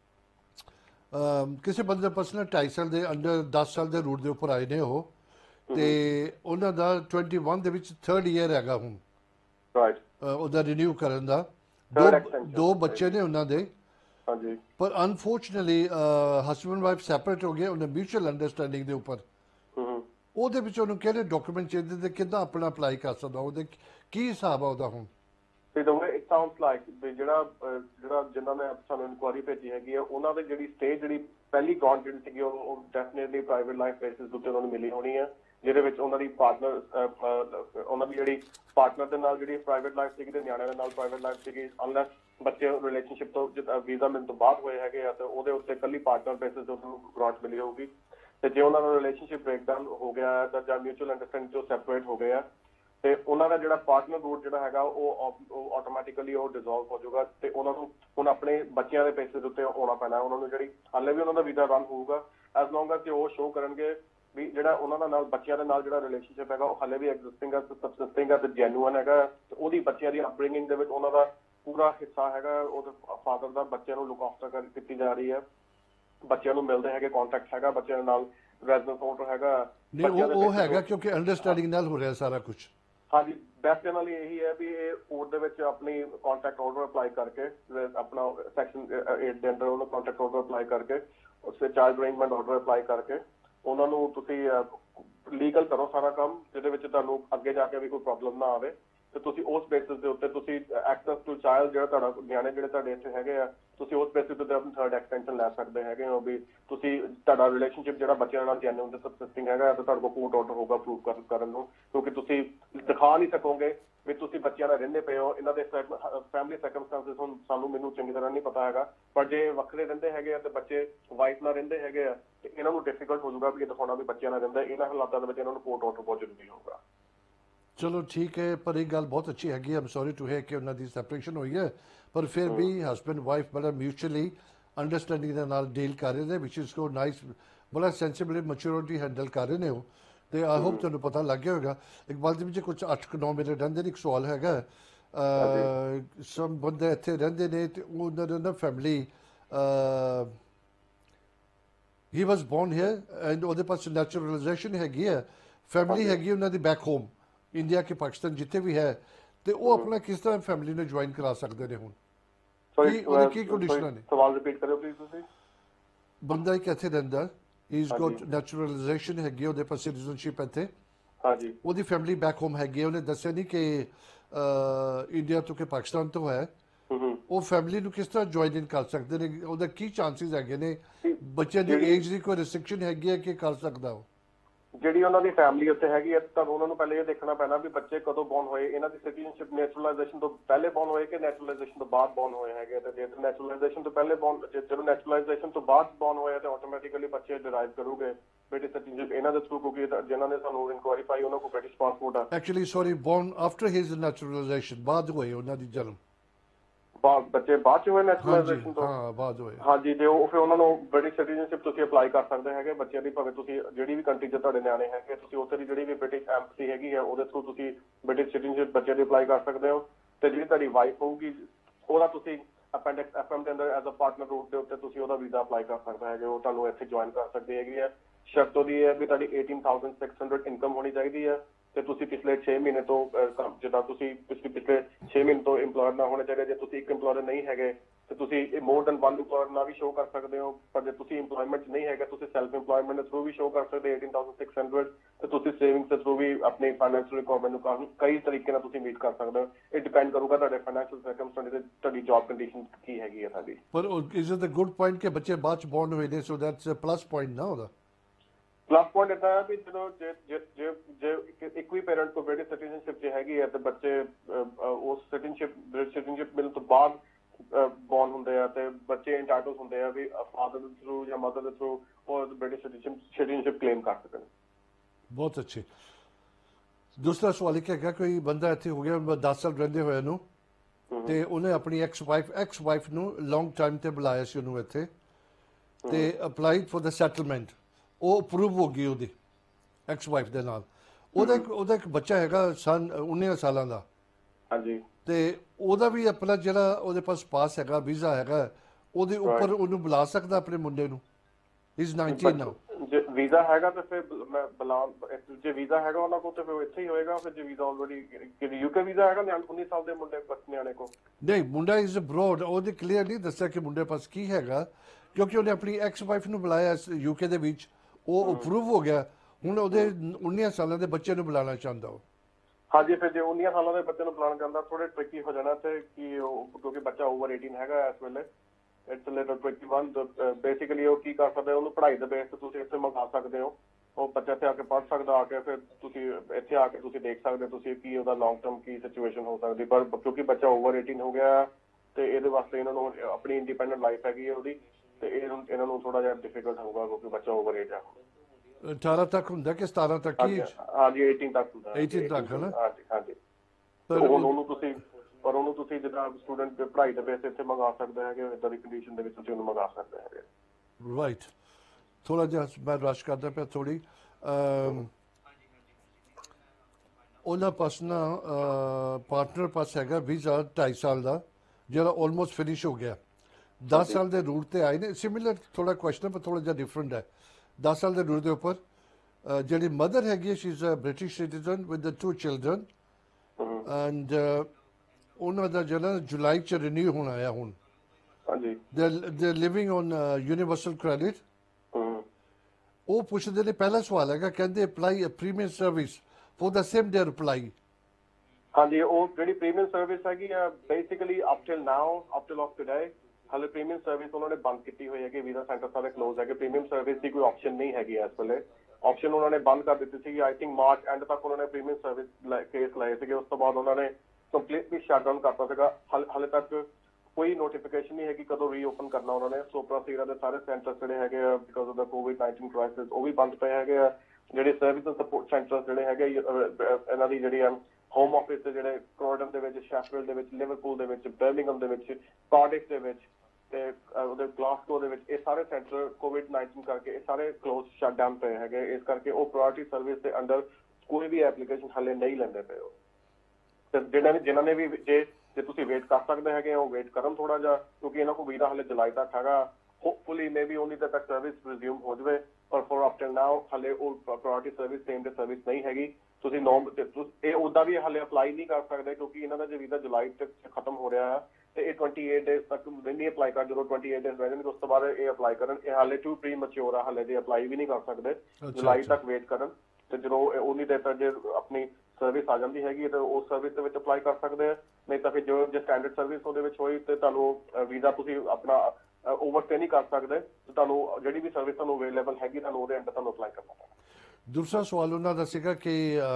ਕਿਸੇ ਬੰਦੇ ਪਾਸ ਨਾ ਢਾਈ ਸਾਲ ਦੇ ਅੰਡਰ ਦਸ ਸਾਲ ਦੇ ਰੂਟ ਦੇ ਉੱਪਰ ਆਏ ਨੇ ਉਹ ਤੇ ਉਹਨਾਂ ਦਾ twenty-one ਦੇ ਵਿੱਚ ਥਰਡ ਈਅਰ ਹੈਗਾ ਹੁਣ ਰਾਈਟ ਉਹਦਾ ਰੀਨਿਊ ਕਰਨ ਦਾ ਦੋ ਦੋ ਬੱਚੇ ਨੇ ਉਹਨਾਂ ਦੇ ਹਾਂਜੀ ਪਰ ਅਨਫੋਰਚੂਨਟਲੀ ਹਸਬੈਂਡ ਵਾਈਫ ਸੈਪਰੇਟ ਹੋ ਗਏ ਉਹਨਾਂ ਮਿਊਚੁਅਲ ਅੰਡਰਸਟੈਂਡਿੰਗ ਦੇ ਉੱਪਰ ਉਹਦੇ ਵਿੱਚ ਉਹਨੂੰ ਕਿਹੜੇ ਡਾਕੂਮੈਂਟ ਚਾਹੀਦੇ ਤੇ ਕਿੱਦਾਂ ਆਪਣਾ ਅਪਲਾਈ ਕਰ ਸਕਦਾ ਉਹਦੇ ਕੀ ਹਿਸਾਬ ਆ ਉਹਦਾ ਹੁਣ ਤੇ the way it sounds like ਜਿਹੜਾ ਜਿਹੜਾ ਜਿਨ੍ਹਾਂ ਨੇ ਸਾਨੂੰ ਇਨਕੁਆਇਰੀ ਭੇਜੀ ਹੈਗੀ ਹੈ ਉਹਨਾਂ ਦੀ ਜਿਹੜੀ ਸਟੇ ਜਿਹੜੀ ਪਹਿਲੀ ਗ੍ਰਾਂਟ ਜਿਹੜੀ ਸੀਗੀ ਉਹ ਡੈਫੀਨੇਟਲੀ ਪ੍ਰਾਈਵੇਟ ਲਾਈਫ ਬੇਸਿਸ ਉੱਤੇ ਉਹਨਾਂ ਨੂੰ ਮਿਲੀ ਹੋਣੀ ਹੈ ਜਿਹਦੇ ਵਿੱਚ ਉਹਨਾਂ ਦੀ ਪਾਰਟਨਰ ਉਹਨਾਂ ਦੀ ਜਿਹੜੀ ਪਾਰਟਨਰ ਦੇ ਨਾਲ ਜਿਹੜੀ ਪ੍ਰਾਈਵੇਟ ਲਾਈਫ ਸੀਗੀ ਤੇ ਨਿਆਣਿਆਂ ਦੇ ਨਾਲ ਪ੍ਰਾਈਵੇਟ ਲਾਈਫ ਸੀਗੀ ਅਨਲੈਸ ਬੱਚੇ ਰਿਲੇਸ਼ਨਸ਼ਿਪ ਤੋਂ ਵੀਜ਼ਾ ਮਿਲਣ ਤੋਂ ਬਾਅਦ ਹੋਏ ਹੈਗੇ ਆ ਤੇ ਉਹਦੇ ਉੱਤੇ ਇਕੱਲੀ ਪਾਰਟਨਰ ਬੇਸਿਸ ਉਹਨਾਂ ਨੂੰ ਗ੍ਰਾਂਟ ਮਿਲੀ ਹੋਊਗੀ ਤੇ ਜੇ ਉਹਨਾਂ ਦਾ ਰਿਲੇਸ਼ਨਸ਼ਿਪ ਬ੍ਰੇਕਡਾਊਨ ਹੋ ਗਿਆ ਤਾਂ ਜਾਂ ਮਿਊਚੁਅਲ ਅੰਡਰਸਟੈਂਡਿੰਗ ਤੋਂ ਸੈਪਰੇਟ ਹੋ ਗਏ ਆ ਤੇ ਉਹਨਾਂ ਦਾ ਜਿਹੜਾ ਪਾਰਟਨਰ ਰੂਟ ਜਿਹੜਾ ਹੈਗਾ ਉਹ ਆਟੋਮੈਟਿਕਲੀ ਉਹ ਡਿਸੋਲਵ ਹੋ ਜਾਊਗਾ ਤੇ ਉਹਨਾਂ ਨੂੰ ਹੁਣ ਆਪਣੇ ਬੱਚਿਆਂ ਦੇ ਪੈਸੇ ਦੇ ਉੱਤੇ ਆਉਣਾ ਪੈਣਾ ਉਹਨਾਂ ਨੂੰ ਜਿਹੜੀ ਹਾਲੇ ਵੀ ਉਹਨਾਂ ਦਾ ਵੀਜ਼ਾ ਰਨ ਹੋਊਗਾ ਐਜ਼ ਲੌਂਗ ਐਜ਼ ਉਹ ਸ਼ੋਅ ਕਰਨਗੇ ਵੀ ਜਿਹੜਾ ਉਹਨਾਂ ਦਾ ਨਾਲ ਬੱਚਿਆਂ ਦੇ ਨਾਲ ਜਿਹੜਾ ਰਿਲੇਸ਼ਨਸ਼ਿਪ ਹੈਗਾ ਉਹ ਹਲੇ ਵੀ ਐਗਜ਼ਿਸਟਿੰਗ ਹੈ, ਸਬਸਿਸਟਿੰਗ ਹੈ ਤੇ ਜੈਨੂਅਨ ਹੈਗਾ ਤੇ ਉਹਦੀ ਬੱਚਿਆਂ ਦੀ ਅਪਬ੍ਰਿੰਗਿੰਗ ਦੇ ਵਿੱਚ ਉਹਨਾਂ ਦਾ ਪੂਰਾ ਹਿੱਸਾ ਹੈਗਾ ਉਹਦੇ ਫਾਦਰ ਦਾ ਬੱਚਿਆਂ ਨੂੰ ਲੁੱਕ ਆਫਟਰ ਕੀਤੀ ਜਾ ਰਹੀ ਹੈ, ਬੱਚਿਆਂ ਨੂੰ ਮਿਲਦੇ ਹੈਗੇ, ਕੰਟੈਕਟ ਹੈਗਾ ਬੱਚਿਆਂ ਦੇ ਨਾਲ, ਰੈਜ਼ੀਡੈਂਸ ਆਰਡਰ ਹੈਗਾ। ਨਹੀਂ ਉਹ ਉਹ ਹੈਗਾ ਕਿਉਂਕਿ ਅੰਡਰਸਟੈਂਡਿੰਗ ਨਾਲ ਹੋ ਰਿਹਾ ਸਾਰਾ ਕੁਝ। ਹਾਂਜੀ ਬੈਸਟ ਇਹਨਾਂ ਲਈ ਇਹੀ ਹੈ ਵੀ ਇਹ ਕੋਰਟ ਦੇ ਵਿੱਚ ਆਪਣੀ ਕੰਟੈਕਟ ਆਰਡਰ ਅਪਲਾਈ ਕਰਕੇ ਆਪਣਾ ਸੈਕਸ਼ਨ ਏਟ ਦੇ ਅੰਡਰ ਉਹਨੂੰ ਕੰਟੈਕਟ ਆਰਡਰ ਅਪਲਾਈ ਕਰਕੇ ਉਸ ਤੇ ਚਾਈਲਡ ਅਰੇਂਜਮੈਂਟ ਆਰਡਰ ਅਪਲਾਈ ਕਰਕੇ ਉਹਨਾਂ ਨੂੰ ਤੁਸੀਂ ਲੀਗਲ ਕਰੋ ਸਾਰਾ ਕੰਮ, ਜਿਹਦੇ ਵਿੱਚ ਤੁਹਾਨੂੰ ਅੱਗੇ ਜਾ ਕੇ ਵੀ ਕੋਈ ਪ੍ਰੋਬਲਮ ਨਾ ਆਵੇ ਤੇ ਤੁਸੀਂ ਉਸ ਬੇਸਿਸ ਦੇ ਉੱਤੇ ਤੁਸੀਂ ਐਕਸੈਸ ਟੂ ਚਾਈਲਡ ਜਿਹੜਾ ਤੁਹਾਡਾ ਨਿਆਣੇ ਜਿਹੜੇ ਤੁਹਾਡੇ ਇੱਥੇ ਹੈਗੇ ਆ ਤੁਸੀਂ ਉਸ ਬੇਸਿਸ ਤੇ ਆਪਣੀ ਥਰਡ ਐਕਸਟੈਂਸ਼ਨ ਲੈ ਸਕਦੇ ਹੈਗੇ ਹੋ ਵੀ ਤੁਸੀਂ ਤੁਹਾਡਾ ਰਿਲੇਸ਼ਨਸ਼ਿਪ ਜਿਹੜਾ ਬੱਚਿਆਂ ਨਾਲ ਜੈਨੂਇਨ ਤੇ ਸਬਸਿਸਟਿੰਗ ਹੈਗਾ ਤੇ ਤੁਹਾਡੇ ਕੋਲ ਕੋਰਟ ਆਰਡਰ ਹੋਊਗਾ ਪ੍ਰੂਵ ਕਰਨ ਨੂੰ, ਕਿਉਂਕਿ ਤੁਸੀਂ ਦਿਖਾ ਨਹੀਂ ਸਕੋਗੇ ਵੀ ਤੁਸੀਂ ਬੱਚਿਆਂ ਨਾਲ ਰਹਿੰਦੇ ਪਏ ਹੋ। ਇਹਨਾਂ ਦੇ ਫੈਮਿਲੀ ਸਰਕਮਸਟੈਂਸਿਸ ਹੁਣ ਸਾਨੂੰ ਮੈਨੂੰ ਚੰਗੀ ਤਰ੍ਹਾਂ ਨਹੀਂ ਪਤਾ ਹੈਗਾ, ਪਰ ਜੇ ਵੱਖਰੇ ਰਹਿੰਦੇ ਹੈਗੇ ਆ ਤੇ ਬੱਚੇ ਵਾਈਫ ਨਾਲ ਰਹਿੰਦੇ ਹੈਗੇ ਆ ਤੇ ਇਹਨਾਂ ਨੂੰ ਡਿਫਿਕਲਟ ਹੋ ਜਾਊਗਾ ਵੀ ਇਹ ਦਿਖਾਉਣਾ ਵੀ ਬੱਚਿਆਂ ਨਾਲ ਰਹਿੰਦਾ। ਇਹਨਾਂ ਹਾਲਾਤਾਂ ਦੇ ਵਿੱਚ ਇਹਨਾਂ ਨੂੰ ਕੋਰਟ ਆਰਡਰ ਬਹੁਤ ਜ਼ਰੂਰੀ ਹੋਊਗਾ। ਚਲੋ ਠੀਕ ਹੈ, ਪਰ ਇਹ ਗੱਲ ਬਹੁਤ ਅੱਛੀ ਹੈਗੀ, ਆਮ ਸੌਰੀ ਟੂ ਹੇਅਰ ਕਿ ਉਹਨਾਂ ਦੀ ਸੈਪਰੇਸ਼ਨ ਹੋਈ ਹੈ, ਪਰ ਫਿਰ ਵੀ ਹਸਬੈਂਡ ਵਾਈਫ ਬੜਾ ਮਿਊਚੁਅਲੀ ਅੰਡਰਸਟੈਂਡਿੰਗ ਦੇ ਨਾਲ ਡੀਲ ਕਰ ਰਹੇ ਨੇ, ਵਿਚ ਇਜ਼ ਕੋ ਨਾਈਸ, ਬੜਾ ਸੈਂਸਿਬਲ ਮੈਚੁਰਿਟੀ ਹੈਂਡਲ ਕਰ ਰਹੇ ਨੇ ਉਹ। ਤੇ ਆਈ ਹੋਪ ਤੁਹਾਨੂੰ ਪਤਾ ਲੱਗ ਗਿਆ ਹੋਵੇਗਾ। ਇਕਬਾਲ ਜੀ ਵਿੱਚ ਕੁਝ ਅੱਠ ਨੌ ਮੇਰੇ ਰਹਿੰਦੇ ਨੇ, ਇੱਕ ਸਵਾਲ ਹੈਗਾ ਸਮ ਬੰਦੇ ਇੱਥੇ ਰਹਿੰਦੇ ਨੇ ਤੇ ਉਹਨਾਂ ਦੀ ਨਾ family he was born here and ਉਹਦੇ ਪਾਸ ਨੈਚੁਰਲਾਈਜੇਸ਼ਨ ਹੈਗੀ ਹੈ, ਫੈਮਿਲੀ ਹੈਗੀ ਉਹਨਾਂ ਦੀ ਬੈਕ ਹੋਮ ਇੰਡੀਆ ਕਿ ਪਾਕਿਸਤਾਨ ਜਿੱਥੇ ਵੀ ਹੈ, ਤੇ ਉਹ ਆਪਣਾ ਕਿਸ ਤਰ੍ਹਾਂ ਫੈਮਿਲੀ ਨੂੰ ਜੁਆਇਨ ਕਰਾ ਸਕਦੇ ਨੇ ਹੁਣ? ਕੀ ਉਹਦੀ ਕੀ ਕੰਡੀਸ਼ਨਾਂ ਨੇ? ਸਵਾਲ ਰਿਪੀਟ ਕਰਿਓ ਪਲੀਜ਼ ਤੁਸੀਂ। ਬੰਦਾ ਇੱਕ ਇੱਥੇ ਰਹਿੰਦਾ, he's got naturalization ਹੈਗੀ, ਉਹਦੇ ਪਾਸ ਸਿਟੀਜ਼ਨਸ਼ਿਪ ਇੱਥੇ, ਹਾਂਜੀ ਉਹਦੀ ਫੈਮਿਲੀ ਬੈਕ ਹੋਮ ਹੈਗੀ, ਉਹਨੇ ਦੱਸਿਆ ਨਹੀਂ ਕਿ ਇੰਡੀਆ ਤੋਂ ਕਿ ਪਾਕਿਸਤਾਨ ਤੋਂ ਹੈ, ਉਹ ਫੈਮਿਲੀ ਨੂੰ ਕਿਸ ਤਰ੍ਹਾਂ ਜੁਆਇਨ ਇਨ ਕਰ ਸਕਦੇ ਨੇ? ਉਹਦਾ ਕੀ ਚਾਂਸਿਸ ਹੈਗੇ ਨੇ? ਬੱਚੇ ਦੀ ਏਜ ਦੀ ਕੋਈ ਰਿਸਟ੍ਰਿਕਸ਼ਨ ਹੈਗੀ ਹੈ ਕਿ ਕਰ ਸਕਦਾ ਉਹ? ਜਿਹੜੀ ਉਹਨਾਂ ਦੀ ਫੈਮਿਲੀ ਉੱਥੇ ਹੈਗੀ ਹੈ ਤੁਹਾਨੂੰ ਉਹਨਾਂ ਨੂੰ ਪਹਿਲੇ ਇਹ ਦੇਖਣਾ ਪੈਣਾ ਵੀ ਬੱਚੇ ਕਦੋਂ ਬੋਰਨ ਹੋਏ, ਇਹਨਾਂ ਦੀ ਸਿਟੀਜ਼ਨਸ਼ਿਪ ਨੈਚੁਰਲਾਈਜੇਸ਼ਨ ਤੋਂ ਪਹਿਲੇ ਬੋਰਨ ਹੋਏ ਕਿ ਨੈਚੁਰਲਾਈਜੇਸ਼ਨ ਤੋਂ ਬਾਅਦ ਬੋਰਨ ਹੋਏ ਹੈਗੇ। ਤੇ ਜੇ ਨੈਚੁਰਲਾਈਜੇਸ਼ਨ ਤੋਂ ਪਹਿਲੇ ਬੋਰਨ, ਜਦੋਂ ਨੈਚੁਰਲਾਈਜੇਸ਼ਨ ਤੋਂ ਬਾਅਦ ਬੋਰਨ ਹੋਏ ਤੇ ਆਟੋਮੈਟਿਕਲੀ ਬੱਚੇ ਡਿਰਾਈਵ ਕਰੂਗੇ ਬ੍ਰਿਟਿਸ਼ ਸਿਟੀਜ਼ਨਸ਼ਿਪ ਇਹਨਾਂ ਦੇ ਥਰੂ, ਕਿਉਂਕਿ ਜਿਨ੍ਹਾਂ ਨੇ ਸਾਨੂੰ ਇਨਕੁਆਇਰੀ ਪਾਈ ਉਹਨਾਂ ਕੋਲ ਬ੍ਰਿਟਿਸ਼ ਪਾਸਪੋਰਟ ਆ। Actually sorry born after his naturalisation, ਬਾਅਦ ਹੋਏ ਉਹਨਾਂ ਦੀ ਜਨਮ, ਬੱਚੇ ਬਾਅਦ ਚ ਹੋਏ ਨੈਚੁਰਲਾਈਜੇਸ਼ਨ ਤੋਂ? ਹਾਂ ਬਾਅਦ ਹੋਏ। ਹਾਂਜੀ ਤੇ ਉਹ ਫਿਰ ਉਹਨਾਂ ਨੂੰ ਬ੍ਰਿਟਿਸ਼ ਸਿਟੀਜ਼ਨਸ਼ਿਪ ਤੁਸੀਂ ਅਪਲਾਈ ਕਰ ਸਕਦੇ ਹੈਗੇ ਬੱਚਿਆਂ ਦੀ, ਭਾਵੇਂ ਤੁਸੀਂ ਜਿਹੜੀ ਵੀ ਕੰਟਰੀ 'ਚ ਤੁਹਾਡੇ ਨਿਆਣੇ ਹੈਗੇ ਤੁਸੀਂ ਉੱਥੇ ਦੀ ਜਿਹੜੀ ਵੀ ਬ੍ਰਿਟਿਸ਼ ਐਮਬੈਸੀ ਹੈਗੀ ਹੈ ਉਹਦੇ ਥਰੂ ਤੁਸੀਂ ਬ੍ਰਿਟਿਸ਼ ਸਿਟੀਜ਼ਨਸ਼ਿਪ ਬੱਚਿਆਂ ਦੀ ਅਪਲਾਈ ਕਰ ਸਕਦੇ ਹੋ। ਤੇ ਜਿਹੜੀ ਤੁਹਾਡੀ ਵਾਈਫ ਹੋਊਗੀ ਉਹਦਾ ਤੁਸੀਂ ਅਪੈਂਡਿਕਸ ਐਫ ਐਮ ਦੇ ਅੰਦਰ ਐਜ਼ ਅ ਪਾਰਟਨਰ ਰੂਟ ਦੇ ਉੱਤੇ ਤੁਸੀਂ ਉਹਦਾ ਵੀਜ਼ਾ ਅਪਲਾਈ ਕਰ ਸਕਦੇ ਹੈਗੇ, ਉਹ ਤੁਹਾਨੂੰ ਇੱਥੇ ਜੁਆਇਨ ਕਰ ਸਕਦੇ ਹੈਗੀ ਹੈ। ਸ਼ਰਤ ਉਹਦੀ ਹੈ ਵੀ ਤੁਹਾਡੀ eighteen thousand six hundred income ਹੋਣੀ ਚਾਹੀਦੀ ਹੈ ਤੇ ਤੁਸੀਂ ਪਿਛਲੇ ਛੇ ਮਹੀਨੇ ਤੋਂ ਜਿੱਦਾਂ ਤੁਸੀਂ ਪਿਛਲੇ ਪਿਛਲੇ ਛੇ ਮਹੀਨੇ ਤੋਂ ਇੰਪਲੋਇਰ ਨਾ ਹੋਣੇ ਚਾਹੀਦੇ। ਜੇ ਤੁਸੀਂ ਇੱਕ ਇੰਪਲੋਇਰ ਨਹੀਂ ਹੈਗੇ ਤੇ ਤੁਸੀਂ ਮੋਰ ਦੈਨ ਵਨ ਇੰਪਲੋਇਰ ਨਾਲ ਵੀ ਸ਼ੋਅ ਕਰ ਸਕਦੇ ਹੋ, ਪਰ ਜੇ ਤੁਸੀਂ ਇੰਪਲੋਇਮੈਂਟ ਨਹੀਂ ਹੈਗੇ ਤੁਸੀਂ ਸੈਲਫ ਇੰਪਲੋਇਮੈਂਟ ਦੇ ਥਰੂ ਵੀ ਸ਼ੋਅ ਕਰ ਸਕਦੇ eighteen thousand six hundred, ਤੇ ਤੁਸੀਂ ਸੇਵਿੰਗਸ ਦੇ ਥਰੂ ਵੀ ਆਪਣੀ ਫਾਈਨੈਂਸ਼ੀਅਲ ਰਿਕੁਆਇਰਮੈਂਟ ਨੂੰ ਕਾਫੀ ਕਈ ਤਰੀਕੇ ਨਾਲ ਤੁਸੀਂ ਮੀਟ ਕਰ ਸਕਦੇ ਹੋ। ਇਹ ਡਿਪੈਂਡ ਕਰੂਗਾ ਤੁਹਾਡੇ ਫਾਈਨੈਂਸ਼ੀਅਲ ਸਰਕਮਸਟੈਂਸ ਤੇ ਤੁਹਾਡੀ ਜੌਬ ਕੰਡੀਸ਼ਨ ਕੀ ਹੈਗੀ ਹੈ ਸਾਡੀ। ਪਰ is it a good point ਕਿ ਬੱਚੇ ਬਾਅਦ ਚ ਬੋਰਨ ਹੋਏ ਨੇ, so that's a plus point ਨਾ ਉਹਦਾ? ਪਲੱਸ ਪੁਆਇੰਟ ਇਦਾਂ ਹੈ ਵੀ ਜਦੋਂ ਜੇ ਜੇ ਜੇ ਜੇ ਇੱਕ ਵੀ ਪੇਰੈਂਟ ਕੋਲ ਬ੍ਰਿਟਿਸ਼ ਸਿਟੀਜ਼ਨਸ਼ਿਪ ਜੇ ਹੈਗੀ ਹੈ ਤੇ ਬੱਚੇ ਉਸ ਸਿਟੀਜ਼ਨਸ਼ਿਪ ਬ੍ਰਿਟਿਸ਼ ਸਿਟੀਜ਼ਨਸ਼ਿਪ ਮਿਲਣ ਤੋਂ ਬਾਅਦ ਬੋਰਨ ਹੁੰਦੇ ਆ ਤੇ ਬੱਚੇ ਇੰਟਾਈਟਲਡ ਹੁੰਦੇ ਆ ਵੀ ਫਾਦਰ ਦੇ ਥਰੂ ਜਾਂ ਮਦਰ ਦੇ ਥਰੂ ਉਹ ਬ੍ਰਿਟਿਸ਼ ਸਿਟੀਜ਼ਨਸ਼ਿਪ ਕਲੇਮ ਕਰ ਸਕਣ। ਬਹੁਤ ਅੱਛੇ। ਦੂਸਰਾ ਸਵਾਲ ਇਹ ਹੈਗਾ, ਕੋਈ ਬੰਦਾ ਇੱਥੇ ਹੋ ਗਿਆ ਦਸ ਸਾਲ ਰਹਿੰਦੇ ਹੋਏ ਨੂੰ ਤੇ ਉਹਨੇ ਆਪਣੀ ਐਕਸ ਵਾਈਫ ਐਕਸ ਵਾਈਫ ਨੂੰ ਲੌਂਗ ਟਾਈਮ ਤੇ ਬੁਲਾਇਆ ਸੀ ਉਹਨੂੰ ਇੱਥੇ ਤੇ ਅਪਲਾਈਡ ਫॉर द ਸੈਟਲਮੈਂਟ, ਉਹ ਅਪਰੂਵ ਹੋ ਗਈ ਉਹਦੀ ਐਕਸ ਵਾਈਫ ਦੇ ਨਾਲ। ਉਹਦਾ ਇੱਕ ਉਹਦਾ ਇੱਕ ਬੱਚਾ ਹੈਗਾ ਸਨ ਉੱਨੀ ਸਾਲਾਂ ਦਾ, ਹਾਂਜੀ, ਤੇ ਉਹਦਾ ਵੀ ਆਪਣਾ ਜਿਹੜਾ ਉਹਦੇ ਪਾਸ ਪਾਸ ਹੈਗਾ ਵੀਜ਼ਾ ਹੈਗਾ ਉਹਦੇ ਉੱਪਰ ਉਹਨੂੰ ਬੁਲਾ ਸਕਦਾ ਆਪਣੇ ਮੁੰਡੇ ਨੂੰ? Is nineteen now. ਜੇ ਵੀਜ਼ਾ ਹੈਗਾ ਤਾਂ ਫਿਰ ਮੈਂ ਬੁਲਾ, ਜੇ ਵੀਜ਼ਾ ਹੈਗਾ ਉਹਨਾਂ ਕੋਲ ਤਾਂ ਫਿਰ ਇੱਥੇ ਹੀ ਹੋਏਗਾ। ਫਿਰ ਜੇ ਵੀਜ਼ਾ ਆਲਰੇਡੀ ਯੂਕੇ ਵੀਜ਼ਾ ਹੈਗਾ ਉੱਨੀ ਸਾਲ ਦੇ ਮੁੰਡੇ ਨਿਆਣੇ ਕੋਲ? ਨਹੀਂ, ਮੁੰਡਾ ਇਜ਼ ਅਬਰੋਡ। ਉਹਦੇ ਕਲੀਅਰ ਨਹੀਂ ਦੱਸਿਆ ਕਿ ਮੁੰਡੇ ਪਾਸ ਕੀ ਹੈਗਾ, ਕਿਉਂਕਿ ਉਹਨੇ ਆਪਣੀ ਐਕਸ ਵਾਈਫ ਨੂੰ ਬੁਲਾਇਆ ਯੂਕੇ ਦੇ ਵਿੱਚ, ਉਹ ਅਪਰੂਵ ਹੋ ਗਿਆ। ਹੁਣ ਉਹਦੇ ਉੱਨੀ ਸਾਲਾਂ ਦੇ ਬੱਚੇ ਨੂੰ ਬੁਲਾਉਣਾ ਚਾਹੁੰਦਾ ਉਹ। ਹਾਂਜੀ, ਫਿਰ ਜੇ ਉੱਨੀ ਸਾਲਾਂ ਦੇ ਬੱਚੇ ਨੂੰ ਬੁਲਾਉਣਾ ਚਾਹੁੰਦਾ ਥੋੜੇ ਟ੍ਰਿਕੀ ਹੋ ਜਾਣਾ ਤੇ ਕਿ ਉਹ ਕਿਉਂਕਿ ਬੱਚਾ ਓਵਰ eighteen ਹੈਗਾ ਇਸ ਵੇਲੇ, it's little tricky one. Basically ਉਹ ਕੀ ਕਰ ਸਕਦੇ, ਉਹਨੂੰ ਪੜ੍ਹਾਈ ਦੇ ਬੇਸ ਤੇ ਤੁਸੀਂ ਇੱਥੇ ਮੰਗਾ ਸਕਦੇ ਹੋ। ਉਹ ਬੱਚਾ ਇੱਥੇ ਆ ਕੇ ਪੜ੍ਹ ਸਕਦਾ, ਆ ਕੇ ਫਿਰ ਤੁਸੀਂ ਇੱਥੇ ਆ ਕੇ ਤੁਸੀਂ ਦੇਖ ਸਕਦੇ ਤੁਸੀਂ ਕੀ ਉਹਦਾ ਲੌਂਗ ਟਰਮ ਕੀ ਸਿਚੁਏਸ਼ਨ ਹੋ ਸਕਦੀ। ਪਰ ਕਿਉਂਕਿ ਬੱਚਾ ਓਵਰ eighteen ਹੋ ਗਿਆ ਤੇ ਇਹਦੇ ਵਾਸਤੇ ਇਹਨਾਂ ਨੂੰ ਆਪਣੀ ਇੰਡੀਪੈਂਡੈਂਟ ਲਾਈਫ ਹੈਗੀ ਹੈ ਉਹਦੀ, ਤੇ ਇਹ ਇਹਨਾਂ ਨੂੰ ਥੋੜਾ ਜਿਹਾ ਡਿਫਿਕਲਟ ਹੋਊਗਾ ਕਿਉਂਕਿ ਬੱਚਾ ਓਵਰ ਏਜ ਆ। ਅਠਾਰਾਂ ਤੱਕ ਹੁੰਦਾ ਕਿ ਸਤਾਰਾਂ ਤੱਕ? ਹੀ ਹਾਂਜੀ eighteen ਤੱਕ ਹੁੰਦਾ। eighteen ਤੱਕ ਹੈ ਨਾ? ਹਾਂਜੀ ਹਾਂਜੀ। ਪਰ ਉਹਨੂੰ ਤੁਸੀਂ ਪਰ ਉਹਨੂੰ ਤੁਸੀਂ ਜਿੱਦਾਂ ਸਟੂਡੈਂਟ ਪੜ੍ਹਾਈ ਦੇ ਬੇਸ ਤੇ ਇੱਥੇ ਮੰਗਾ ਸਕਦੇ ਹੈਗੇ, ਇਦਾਂ ਦੀ ਕੰਡੀਸ਼ਨ ਦੇ ਵਿੱਚ ਤੁਸੀਂ ਉਹਨੂੰ ਮੰਗਾ ਸਕਦੇ ਹੈਗੇ। ਰਾਈਟ। ਥੋੜਾ ਜਿਹਾ ਮੈਂ ਰਸ਼ ਕਰਦਾ ਪਿਆ ਥੋੜੀ। ਉਹਨਾਂ ਪਾਸ ਨਾ ਪਾਰਟਨਰ ਪਾਸ ਹੈਗਾ ਵੀਜ਼ਾ ਢਾਈ ਸਾਲ ਦਾ ਜਿਹੜਾ ਆਲਮੋਸਟ ਫਿਨਿਸ਼ ਹੋ ਗਿਆ। ਦਸ ਸਾਲ ਦੇ ਰੂਟ ਤੇ ਆਏ ਨੇ। ਸਿਮਿਲਰ ਥੋੜਾ ਕੁਐਸਚਨ ਪਰ ਥੋੜਾ ਜਿਹਾ ਡਿਫਰੈਂਟ ਹੈ। ਦਸ ਸਾਲ ਦੇ ਰੂਟ ਦੇ ਉੱਪਰ ਅਹ, ਜਿਹੜੀ ਮਦਰ ਹੈਗੀ she is a British citizen with the two children and ਉਹਨਾਂ ਦਾ ਜਿਹੜਾ ਜੁਲਾਈ ਚ ਰਿਨਿਊ ਹੋਣਾ ਆ ਹੁਣ। ਹਾਂਜੀ ਦੇ ਦੇ living on universal credit. Hmm ਉਹ ਪੁੱਛਦੇ ਨੇ, ਪਹਿਲਾ ਸਵਾਲ ਹੈਗਾ, ਕਹਿੰਦੇ apply a premium service for the same day reply. ਹਾਂਜੀ ਉਹ ਜਿਹੜੀ ਪ੍ਰੀਮੀਅਮ ਸਰਵਿਸ ਹੈਗੀ ਆ basically up till now up till of today ਹਾਲੇ ਪ੍ਰੀਮੀਅਮ ਸਰਵਿਸ ਉਹਨਾਂ ਨੇ ਬੰਦ ਕੀਤੀ ਹੋਈ ਹੈ ਕਿ ਵੀਜ਼ਾ ਸੈਂਟਰ ਸਾਰੇ ਕਲੋਜ਼ ਹੈਗੇ। ਪ੍ਰੀਮੀਅਮ ਸਰਵਿਸ ਦੀ ਕੋਈ ਆਪਸ਼ਨ ਨਹੀਂ ਹੈਗੀ ਇਸ ਵੇਲੇ। ਆਪਸ਼ਨ ਉਹਨਾਂ ਨੇ ਬੰਦ ਕਰ ਦਿੱਤੀ ਸੀ। ਆਈ ਥਿੰਕ ਮਾਰਚ ਐਂਡ ਤੱਕ ਉਹਨਾਂ ਨੇ ਪ੍ਰੀਮੀਅਮ ਸਰਵਿਸ ਕੇਸ ਲਏ ਸੀਗੇ। ਉਸ ਤੋਂ ਬਾਅਦ ਉਹਨਾਂ ਨੇ ਕੰਪਲੀਟਲੀ ਸ਼ਟਡਾਊਨ ਕਰਤਾ ਸੀਗਾ। ਹਾਲੇ ਤੱਕ ਕੋਈ ਨੋਟੀਫਿਕੇਸ਼ਨ ਨਹੀਂ ਹੈਗੀ ਕਦੋਂ ਰੀਓਪਨ ਕਰਨਾ ਉਹਨਾਂ ਨੇ। ਸੋਪਰਾ ਸੀਰਾ ਦੇ ਸਾਰੇ ਸੈਂਟਰ ਜਿਹੜੇ ਹੈਗੇ ਆ because of the covid nineteen crisis ਉਹ ਵੀ ਬੰਦ ਪਏ ਹੈਗੇ ਆ। ਜਿਹੜੇ ਸਰਵਿਸ ਸਪੋਰਟ ਸੈਂਟਰ ਜਿਹੜੇ ਹੈਗੇ ਇਹਨਾਂ ਦੀ ਜਿਹੜੀ ਆ ਹੋਮ ਆਫਿਸ ਦੇ ਜਿਹੜੇ ਕਰੋਡਨ ਦੇ ਵਿੱਚ, ਸ਼ੈਫੀਲਡ ਦੇ ਵਿੱਚ, ਲਿਵਰਪੂਲ ਦੇ ਵਿੱਚ, ਬਰਮਿੰਘਮ ਦੇ ਵਿੱਚ, ਕਾਰਡਿਫ ਦੇ ਵਿੱਚ ਤੇ ਉਹਦੇ ਗਲਾਸਗੋ ਦੇ ਵਿੱਚ, ਇਹ ਸਾਰੇ ਸੈਂਟਰ ਕੋਵਿਡ ਨਾਈਨਟੀਨ ਕਰਕੇ ਇਹ ਸਾਰੇ ਕਲੋਜ਼ ਸ਼ਟਡਾਊਨ ਪਏ ਹੈਗੇ। ਇਸ ਕਰਕੇ ਉਹ ਪ੍ਰਾਇੋਰਟੀ ਸਰਵਿਸ ਦੇ ਅੰਡਰ ਕੋਈ ਵੀ ਐਪਲੀਕੇਸ਼ਨ ਹਾਲੇ ਨਹੀਂ ਲੈਂਦੇ ਪਏ ਉਹ। ਤੇ ਜਿਹਨਾਂ ਨੇ ਜਿਨ੍ਹਾਂ ਨੇ ਵੀ ਜੇ ਜੇ ਤੁਸੀਂ ਵੇਟ ਕਰ ਸਕਦੇ ਹੈਗੇ ਉਹ ਵੇਟ ਕਰਨ ਥੋੜਾ ਜਿਹਾ, ਕਿਉਂਕਿ ਇਹਨਾਂ ਕੋਲ ਵੀਜ਼ਾ ਹਾਲੇ ਜੁਲਾਈ ਤੱਕ ਹੈਗਾ। ਹੋਪਫੁਲੀ ਮੇ ਵੀ ਓਨਲੀ ਤੱਕ ਸਰਵਿਸ ਰਿਜ਼ਿਊਮ ਹੋ ਜਾਵੇ ਪਰ ਫॉर ਅਪ ਟਿਲ ਨਾਓ ਹਾਲੇ ਉਹ priority service same day service ਨਹੀਂ ਹੈਗੀ। ਤੁਸੀਂ ਨੌ ਇਹ ਉੱਦਾਂ ਵੀ ਹਾਲੇ ਅਪਲਾਈ ਨਹੀਂ ਕਰ ਸਕਦੇ ਕਿਉਂਕਿ ਇਹਨਾਂ ਦਾ ਜੇ ਵੀਜ਼ਾ ਜੁਲਾਈ ਤੱਕ ਖਤਮ ਹੋ ਰਿਹਾ ਹੈ ਤੇ ਇਹ ਅਠਾਈ ਡੇਜ਼ ਤੱਕ ਨਹੀਂ ਅਪਲਾਈ ਕਰ। ਜਦੋਂ ਅਠਾਈ ਡੇਜ਼ ਰਹਿ ਜਾਣਗੇ ਉਸ ਤੋਂ ਬਾਅਦ ਇਹ ਅਪਲਾਈ ਕਰਨ। ਇਹ ਹਾਲੇ ਟੂ ਪ੍ਰੀ ਮੈਚੁਰ ਆ, ਹਾਲੇ ਦੇ ਅਪਲਾਈ ਵੀ ਨਹੀਂ ਕਰ ਸਕਦੇ। ਜੁਲਾਈ ਤੱਕ ਵੇਟ ਕਰਨ ਤੇ ਜਦੋਂ ਉਨੀ ਦੇਰ ਤੱਕ ਜੇ ਆਪਣੀ ਸਰਵਿਸ ਆ ਜਾਂਦੀ ਹੈਗੀ ਤਾਂ ਉਸ ਸਰਵਿਸ ਦੇ ਵਿੱਚ ਅਪਲਾਈ ਕਰ ਸਕਦੇ ਆ। ਨਹੀਂ ਤਾਂ ਫਿਰ ਜੋ ਜੇ ਸਟੈਂਡਰਡ ਸਰਵਿਸ ਉਹਦੇ ਵਿੱਚ ਹੋਈ ਤੇ ਤੁਹਾਨੂੰ ਵੀਜ਼ਾ ਤੁਸੀਂ ਆਪਣਾ ਓਵਰਸਟੇ ਨਹੀਂ ਕਰ ਸਕਦੇ ਤੇ ਤੁਹਾਨੂੰ ਜਿਹੜੀ ਵੀ ਸਰਵਿਸ ਤੁਹਾਨੂੰ ਅਵੇਲੇਬਲ ਹੈਗੀ ਤੁਹਾਨੂੰ ਉਹਦੇ ਅੰਡਰ ਤੁਹਾਨੂੰ ਅਪਲਾਈ ਕਰਨਾ ਪੈਣਾ। ਦੂਸਰਾ ਸਵਾਲ ਉਹਨਾਂ ਦਾ ਸੀਗਾ ਕਿ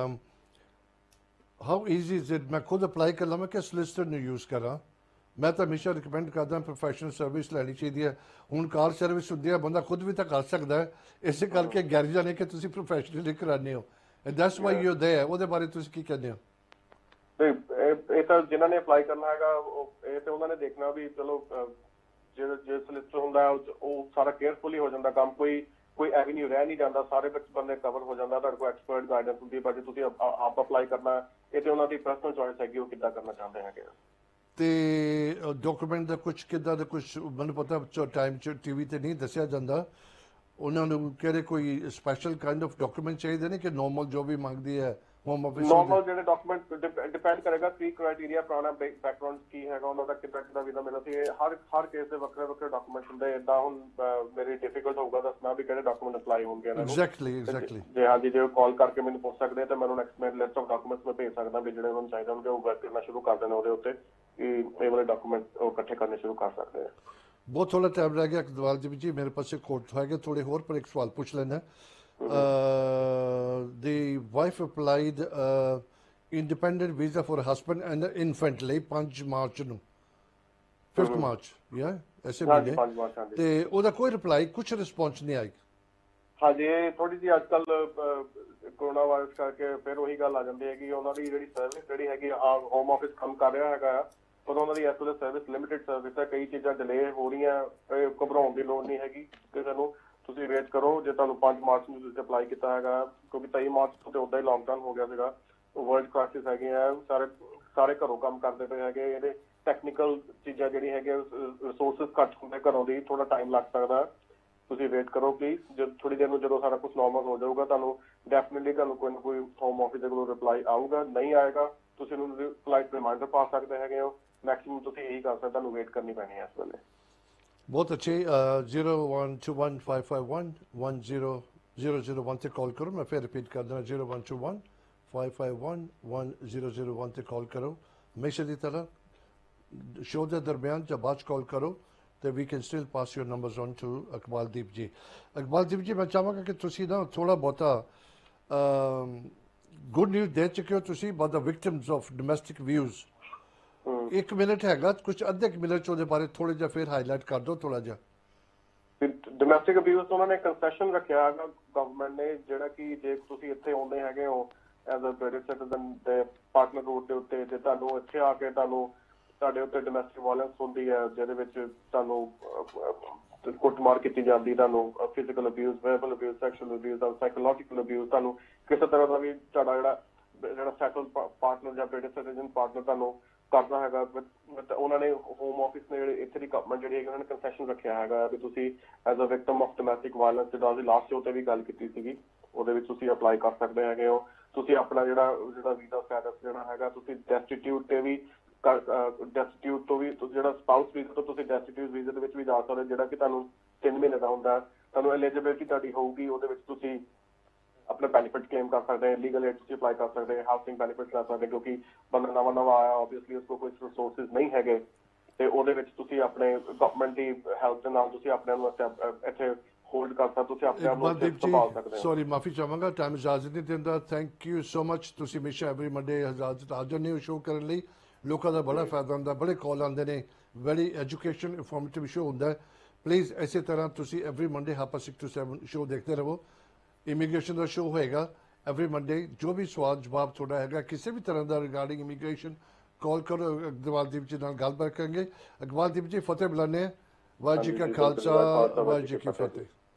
ਹਾਊ ਈਜ਼ੀ ਇਜ਼ ਇਟ, ਮੈਂ ਖੁਦ ਅਪਲਾਈ ਕਰ ਲਵਾਂ ਕਿ ਸੋਲਿਸਿਟਰ ਨੂੰ ਯੂਜ਼ ਕਰਾਂ? ਮੈਂ ਤਾਂ ਹਮੇਸ਼ਾ ਰਿਕਮੈਂਡ ਕਰਦਾ ਪ੍ਰੋਫੈਸ਼ਨਲ ਸਰਵਿਸ ਲੈਣੀ ਚਾਹੀਦੀ ਹੈ। ਹੁਣ ਕਾਰ ਸਰਵਿਸ ਹੁੰਦੀ ਹੈ, ਬੰਦਾ ਖੁਦ ਵੀ ਤਾਂ ਕਰ ਸਕਦਾ ਹੈ। ਇਸੇ ਕਰਕੇ ਗੈਰੇਜਾਂ ਨੇ ਕਿ ਤੁਸੀਂ ਪ੍ਰੋਫੈਸ਼ਨਲੀ ਕਰਾਉਂਦੇ ਹੋ, ਦੈਟਸ ਵਾਈ ਯੂ ਦੇਅਰ। ਉਹਦੇ ਬਾਰੇ ਤੁਸੀਂ ਕੀ ਕਹਿੰਦੇ ਹੋ? ਇਹ ਤਾਂ ਜਿਨ੍ਹਾਂ ਨੇ ਅਪਲਾਈ ਕਰਨਾ ਹੈਗਾ ਇਹ ਤੇ ਉਹਨਾਂ ਨੇ ਦੇਖਣਾ ਵੀ ਚਲੋ ਜੇ ਜੇ ਸੋਲਿਸਿਟਰ ਹੁੰਦਾ ਉਹ ਸਾਰਾ ਕੇਅਰਫੁਲੀ ਹੋ ਜਾਂਦਾ ਕੰਮ। ਕੋਈ ਕੋਈ ਐਵੀਨਿਊ ਰਹਿ ਨਹੀਂ ਜਾਂਦਾ, ਸਾਰੇ ਬੰਦੇ ਕਵਰ ਹੋ ਜਾਂਦਾ। ਤੁਹਾਡੇ ਕੋਲ ਐਕਸਪਰਟ ਗਾਈਡੈਂਸ ਹੁੰਦੀ ਹੈ। ਪਰ ਜੇ ਤੁਸੀਂ ਆਪ ਅਪਲਾਈ ਕਰਨਾ ਇਹ ਤੇ ਉਹਨਾਂ ਦੀ ਪਰਸਨਲ ਚੋਇਸ ਹੈਗੀ ਉਹ ਕਿੱਦਾਂ ਕਰਨਾ ਚਾਹੁੰਦੇ ਹੈਗੇ। ਤੇ ਡਾਕੂਮੈਂਟ ਦਾ ਕੁਝ ਕਿੱਦਾਂ ਦਾ ਕੁਝ ਮੈਨੂੰ ਪਤਾ ਟਾਈਮ 'ਚ ਟੀ ਵੀ 'ਤੇ ਨਹੀਂ ਦੱਸਿਆ ਜਾਂਦਾ। ਉਹਨਾਂ ਨੂੰ ਕਿਹੜੇ ਕੋਈ ਸਪੈਸ਼ਲ ਕਾਈਂਡ ਆਫ ਡਾਕੂਮੈਂਟ ਚਾਹੀਦੇ ਨੇ ਕਿ ਨੋਰਮਲ ਜੋ ਵੀ ਮੰਗਦੀ ਹੈ ਹੋਮ ਆਫਿਸ? ਨੋਰਮਲ ਜਿਹੜੇ ਡਾਕੂਮੈਂਟ ਡਿਪੈਂਡ ਕਰੇਗਾ ਕੀ ਕ੍ਰਾਈਟੇਰੀਆ ਪੁਰਾਣਾ ਬੈਕਗ੍ਰਾਉਂਡ ਕੀ ਹੈਗਾ ਉਹਨਾਂ ਦਾ, ਕਿੱਦਾਂ ਕਿੱਦਾਂ ਵੀਜ਼ਾ ਮਿਲਣਾ ਸੀ। ਹਰ ਹਰ ਕੇਸ ਦੇ ਵੱਖਰੇ ਵੱਖਰੇ ਡਾਕੂਮੈਂਟ ਹੁੰਦੇ। ਏਦਾਂ ਹੁਣ ਮੇਰੀ ਡਿਫਿਕਲਟ ਹੋਊਗਾ ਦੱਸਣਾ ਵੀ ਕਿਹੜੇ ਡਾਕੂਮੈਂਟ ਅਪਲਾਈ ਹੋਣਗੇ ਇਹਨਾਂ ਨੂੰ। ਐਗਜ਼ੈਕਟਲੀ ਐਗਜ਼ੈਕਟਲੀ ਜੇ ਹਾਂਜੀ ਜੇ ਕਾਲ ਕਰਕੇ ਮੈਨੂੰ ਪੁੱਛ ਸਕਦੇ ਤਾਂ ਮੈਨੂੰ ਨੈਕਸਟ ਮੈਂ ਲਿਸਟ ਆਫ ਡਾਕੂਮੈਂਟਸ ਮੈਂ ਭੇਜ ਸਕਦਾ ਵੀ ਜਿਹੜੇ ਉਹਨਾਂ ਨੂੰ ਚਾਹੀਦੇ ਹੋਣਗੇ ਉਹ ਵਰਕ ਕਰਨਾ ਸ਼ੁਰੂ ਕਰ ਦੇਣਾ ਉਹਦੇ ਉੱਤੇ ਕਿ ਇਹ ਵਾਲੇ ਡਾਕੂਮੈਂਟ ਉਹ ਇਕੱਠੇ ਕਰਨੇ ਸ਼ੁਰੂ ਕਰ ਸਕਦੇ ਆ। ਬਹੁਤ ਥੋੜਾ ਟਾਈਮ ਰਹਿ ਗਿਆ ਇਕਬਾਲ ਜੀ, ਮੇਰੇ ਪਾਸ ਇੱਕ ਹੋਰ ਹੈਗੇ ਥੋੜੇ ਹੋਰ, ਪਰ ਇੱਕ ਸਵਾਲ ਪੁੱਛ ਲੈਣਾ। The wife applied independent visa for husband and infant ਲਈ ਪੰਜ ਮਾਰਚ ਨੂੰ, ਫਿਫਥ ਮਾਰਚ ਯਾ ਐਸੇ ਮਹੀਨੇ, ਤੇ ਉਹਦਾ ਕੋਈ ਰਿਪਲਾਈ ਕੁਝ ਰਿਸਪੌਂਸ ਨਹੀਂ ਆਈ। ਹਾਂਜੀ ਇਹ ਥੋੜੀ ਜਿਹੀ ਅੱਜ ਕੱਲ ਕੋਰੋਨਾ ਵਾਇਰਸ ਕਰਕੇ ਫਿਰ ਉਹੀ ਗੱਲ ਆ ਜਾਂਦੀ ਹੈ ਕਿ ਉਹਨਾਂ ਦੀ ਜਿਹੜੀ ਸਰਵਿਸ ਜਿਹੜੀ ਹੈਗੀ ਹੋਮ ਆਫਿਸ ਕੰਮ ਕਰ ਰਿਹਾ ਹੈਗਾ ਪਰ ਉਹਨਾਂ ਦੀ ਇਸ ਵੇਲੇ ਸਰਵਿਸ ਲਿਮਿਟਿਡ ਸਰਵਿਸ ਹੈ। ਕਈ ਚੀਜ਼ਾਂ ਡਿਲੇ ਹੋ ਰਹੀਆਂ, ਘਬਰਾਉਣ ਦੀ ਲੋੜ ਨਹੀਂ ਹੈਗੀ ਕਿਸੇ ਨੂੰ। ਤੁਸੀਂ ਵੇਟ ਕਰੋ। ਜੇ ਤੁਹਾਨੂੰ ਪੰਜ ਮਾਰਚ ਨੂੰ ਤੁਸੀਂ ਅਪਲਾਈ ਕੀਤਾ ਹੈਗਾ ਕਿਉਂਕਿ ਤੇਈ ਮਾਰਚ ਤੋਂ ਤੇ ਉੱਦਾਂ ਹੀ ਲਾਕਡਾਊਨ ਹੋ ਗਿਆ ਸੀਗਾ। ਵਰਲਡ ਕ੍ਰਾਈਸਿਸ ਹੈਗੇ ਆ, ਸਾਰੇ ਸਾਰੇ ਘਰੋਂ ਕੰਮ ਕਰਦੇ ਪਏ ਹੈਗੇ। ਇਹਦੇ ਟੈਕਨੀਕਲ ਚੀਜ਼ਾਂ ਜਿਹੜੀ ਹੈਗੇ ਰਿਸੋਰਸਿਸ ਘੱਟ ਹੁੰਦੇ ਘਰੋਂ ਦੀ, ਥੋੜਾ ਟਾਈਮ ਲੱਗ ਸਕਦਾ। ਤੁਸੀਂ ਵੇਟ ਕਰੋ ਪਲੀਜ਼। ਜਦ ਥੋੜੀ ਦੇਰ ਨੂੰ ਜਦੋਂ ਸਾਰਾ ਕੁਝ ਨੋਰਮਲ ਹੋ ਜਾਊਗਾ ਤੁਹਾਨੂੰ ਡੈਫੀਨਿਟਲੀ ਤੁਹਾਨੂੰ ਕੋਈ ਨਾ ਕੋਈ ਹੋਮ ਆਫਿਸ ਦੇ ਕੋਲੋਂ ਰਿਪਲਾਈ ਆਊਗਾ। ਨਹੀਂ ਆਏਗਾ ਤੁਸੀਂ ਉਹਨੂੰ ਫਲਾਈਟ ਰਿਮਾਈਂਡਰ ਪਾ ਸਕਦੇ ਹੈਗੇ ਹੋ। ਮੈਕਸਿਮਮ ਤੁਸੀਂ ਇਹੀ ਕਰ ਸਕਦੇ, ਤੁਹਾਨੂੰ ਵੇਟ ਕਰਨੀ ਪੈਣੀ ਹੈ ਇਸ ਵੇਲੇ। ਬਹੁਤ ਅੱਛੇ। Zero one two one five five one one zero zero zero one 'ਤੇ ਕਾਲ ਕਰੋ। ਮੈਂ ਫਿਰ ਰਿਪੀਟ ਕਰ ਦੇਣਾ, zero one two one five five one one zero zero one 'ਤੇ ਕਾਲ ਕਰੋ। ਹਮੇਸ਼ਾ ਦੀ ਤਰ੍ਹਾਂ ਸ਼ੋਅ ਦੇ ਦਰਮਿਆਨ ਜਾਂ ਬਾਅਦ 'ਚ ਕਾਲ ਕਰੋ ਤੇ we can still pass your numbers on to Iqbaldeep ji. Iqbaldeep ਜੀ, ਮੈਂ ਚਾਹਾਂਗਾ ਕਿ ਤੁਸੀਂ ਨਾ ਥੋੜਾ ਬਹੁਤਾ ਗੁੱਡ ਨਿਊਜ਼ ਦੇ ਚੁੱਕੇ ਹੋ ਤੁਸੀਂ by the victims of domestic views. ਇੱਕ ਮਿੰਟ ਹੈਗਾ, ਕੁਝ ਅੱਧੇ ਕੁ ਮਿੰਟ 'ਚ ਉਹਦੇ ਬਾਰੇ ਥੋੜਾ ਜਿਹਾ ਫਿਰ ਹਾਈਲਾਈਟ ਕਰ ਦਿਓ ਥੋੜਾ ਜਿਹਾ। ਡੋਮੈਸਟਿਕ ਅਬਿਊਜ਼ ਉਹਨਾਂ ਨੇ ਕੰਸੈਸ਼ਨ ਰੱਖਿਆ ਹੈਗਾ ਗਵਰਨਮੈਂਟ ਨੇ, ਜਿਹੜਾ ਕਿ ਜੇ ਤੁਸੀਂ ਇੱਥੇ ਆਉਂਦੇ ਹੈਗੇ ਹੋ ਐਜ਼ ਅ ਬ੍ਰਿਟਿਸ਼ ਸਿਟੀਜ਼ਨ ਤੇ ਪਾਰਟਨਰ ਰੂਟ ਦੇ ਉੱਤੇ ਤੇ ਤੁਹਾਨੂੰ ਇੱਥੇ ਆ ਕੇ ਤੁਹਾਨੂੰ ਤੁਹਾਡੇ ਉੱਤੇ ਡੋਮੈਸਟਿਕ ਵਾਇਲੈਂਸ ਹੁੰਦੀ ਹੈ, ਜਿਹਦੇ ਵਿੱਚ ਤੁਹਾਨੂੰ ਅਹ, ਕੁੱਟਮਾਰ ਕੀਤੀ ਜਾਂਦੀ, ਤੁਹਾਨੂੰ physical abuse, verbal abuse, sexual abuse, psychological abuse, ਤੁਹਾਨੂੰ ਕਿਸੇ ਤਰ੍ਹਾਂ ਦਾ ਵੀ ਤੁਹਾਡਾ ਜਿਹੜਾ ਜਿਹੜਾ ਸੈਟਲ ਪਾਰਟਨਰ ਜਾਂ ਬ੍ਰਿਟਿਸ਼ ਸਿਟੀਜ਼ਨ ਪਾਰਟਨਰ ਤੁਹਾਨੂੰ ਕਰਦਾ ਹੈਗਾ, ਉਹਨਾਂ ਨੇ ਹੋਮ ਆਫਿਸ ਨੇ ਜਿਹੜੇ ਇੱਥੇ ਦੀ ਗਵਰਨਮੈਂਟ ਜਿਹੜੀ ਹੈਗੀ ਉਹਨਾਂ ਨੇ ਕੰਸੈਸ਼ਨ ਰੱਖਿਆ ਹੈਗਾ ਵੀ ਤੁਸੀਂ as a victim of domestic violence, ਜਿੱਦਾਂ ਅਸੀਂ ਲਾਸਟ ਸ਼ੋਅ ਤੇ ਵੀ ਗੱਲ ਕੀਤੀ ਸੀਗੀ, ਉਹਦੇ ਵਿੱਚ ਤੁਸੀਂ ਅਪਲਾਈ ਕਰ ਸਕਦੇ ਹੈਗੇ ਹੋ। ਤੁਸੀਂ ਆਪਣਾ ਜਿਹੜਾ ਜਿਹੜਾ ਵੀਜ਼ਾ ਸਟੇਟਸ ਜਿਹੜਾ ਹੈਗਾ, ਤੁਸੀਂ ਡੈਸਟੀਟਿਊਟ ਤੇ ਵੀ ਡੈਸਟੀਟਿਊਟ ਤੋਂ ਵੀ ਜਿਹੜਾ ਸਪਾਊਸ ਵੀਜ਼ਾ ਤੋਂ ਤੁਸੀਂ ਡੈਸਟੀਟਿਊਟ ਵੀਜ਼ੇ ਦੇ ਵਿੱਚ ਵੀ ਜਾ ਸਕਦੇ, ਜਿਹੜਾ ਕਿ ਤੁਹਾਨੂੰ ਤਿੰਨ ਮਹੀਨੇ ਦਾ ਹੁੰਦਾ। ਤੁਹਾਨੂੰ ਐਲੀਜੀਬਿਲਿਟੀ ਤੁਹਾਡੀ ਹੋਊਗੀ, ਉਹਦੇ ਵਿੱਚ ਤੁਸੀਂ अपने बेनिफिट क्लेम कर सकते हैं, लीगल एड ਤੁਸੀਂ अप्लाई कर सकते हैं, हाउसिंग बेनिफिट ਲੈ ਸਕਦੇ, ਕਿਉਂਕਿ ਬੰਦਾ ਨਵਾਂ ਨਵਾਂ ਆਇਆ, ਆਬਵੀਅਸਲੀ ਉਸਕੋ ਕੋਈ ਰਿਸੋਰਸਿਸ ਨਹੀਂ ਹੈਗੇ, ਤੇ ਉਹਦੇ ਵਿੱਚ ਤੁਸੀਂ ਆਪਣੇ ਗਵਰਨਮੈਂਟ ਦੀ ਹੈਲਪ ਦੇ ਨਾਲ ਤੁਸੀਂ ਆਪਣੇ ਨੂੰ ਇੱਥੇ ਹੋਲਡ ਕਰ ਸਕਦੇ, ਤੁਸੀਂ ਆਪਣੇ ਆਪ ਨੂੰ ਸੰਭਾਲ ਸਕਦੇ ਹੋ। ਸੌਰੀ, ਮਾਫੀ ਚਾਹਾਂਗਾ, ਟਾਈਮ ਇਜਾਜ਼ਤ ਨਹੀਂ ਦਿੰਦਾ। Thank you so much. ਤੁਸੀਂ ਹਮੇਸ਼ਾ ਐਵਰੀ ਮੰਡੇ ਇਜਾਜ਼ਤ ਹਾਜ਼ਰ ਨੇ ਸ਼ੋਅ ਕਰਨ ਲਈ। ਲੋਕਾਂ ਦਾ ਬੜਾ ਫਾਇਦਾ ਹੁੰਦਾ, ਬੜੇ ਕਾਲ ਆਉਂਦੇ ਨੇ, ਵੈਰੀ ਐਜੂਕੇਸ਼ਨ ਇਨਫੋਰਮੇਟਿਵ ਸ਼ੋਅ ਹੁੰਦਾ। ਪਲੀਜ਼ ਇਸੇ ਤਰ੍ਹਾਂ ਤੁਸੀਂ every Monday half six to seven show ਦੇਖਦੇ ਰਹੋ। ਇਮੀਗ੍ਰੇਸ਼ਨ ਦਾ ਸ਼ੋਅ ਹੋਏਗਾ ਐਵਰੀ ਮੰਡੇ। ਜੋ ਵੀ ਸਵਾਲ ਜਵਾਬ ਤੁਹਾਡਾ ਹੈਗਾ ਕਿਸੇ ਵੀ ਤਰ੍ਹਾਂ ਦਾ ਰਿਗਾਰਡਿੰਗ ਇਮੀਗ੍ਰੇਸ਼ਨ, ਕਾਲ ਕਰੋ। ਅਗਵਾਲਦੀਪ ਜੀ ਨਾਲ ਗੱਲਬਾਤ ਕਰਾਂਗੇ। ਅਗਵਾਲਦੀਪ ਜੀ, ਫਤਿਹ ਬੁਲਾਉਂਦੇ ਹਾਂ। ਵਾਹਿਗੁਰੂ ਜੀ ਕਾ ਖਾਲਸਾ, ਵਾਹਿਗੁਰੂ ਜੀ ਕੀ ਫਤਿਹ।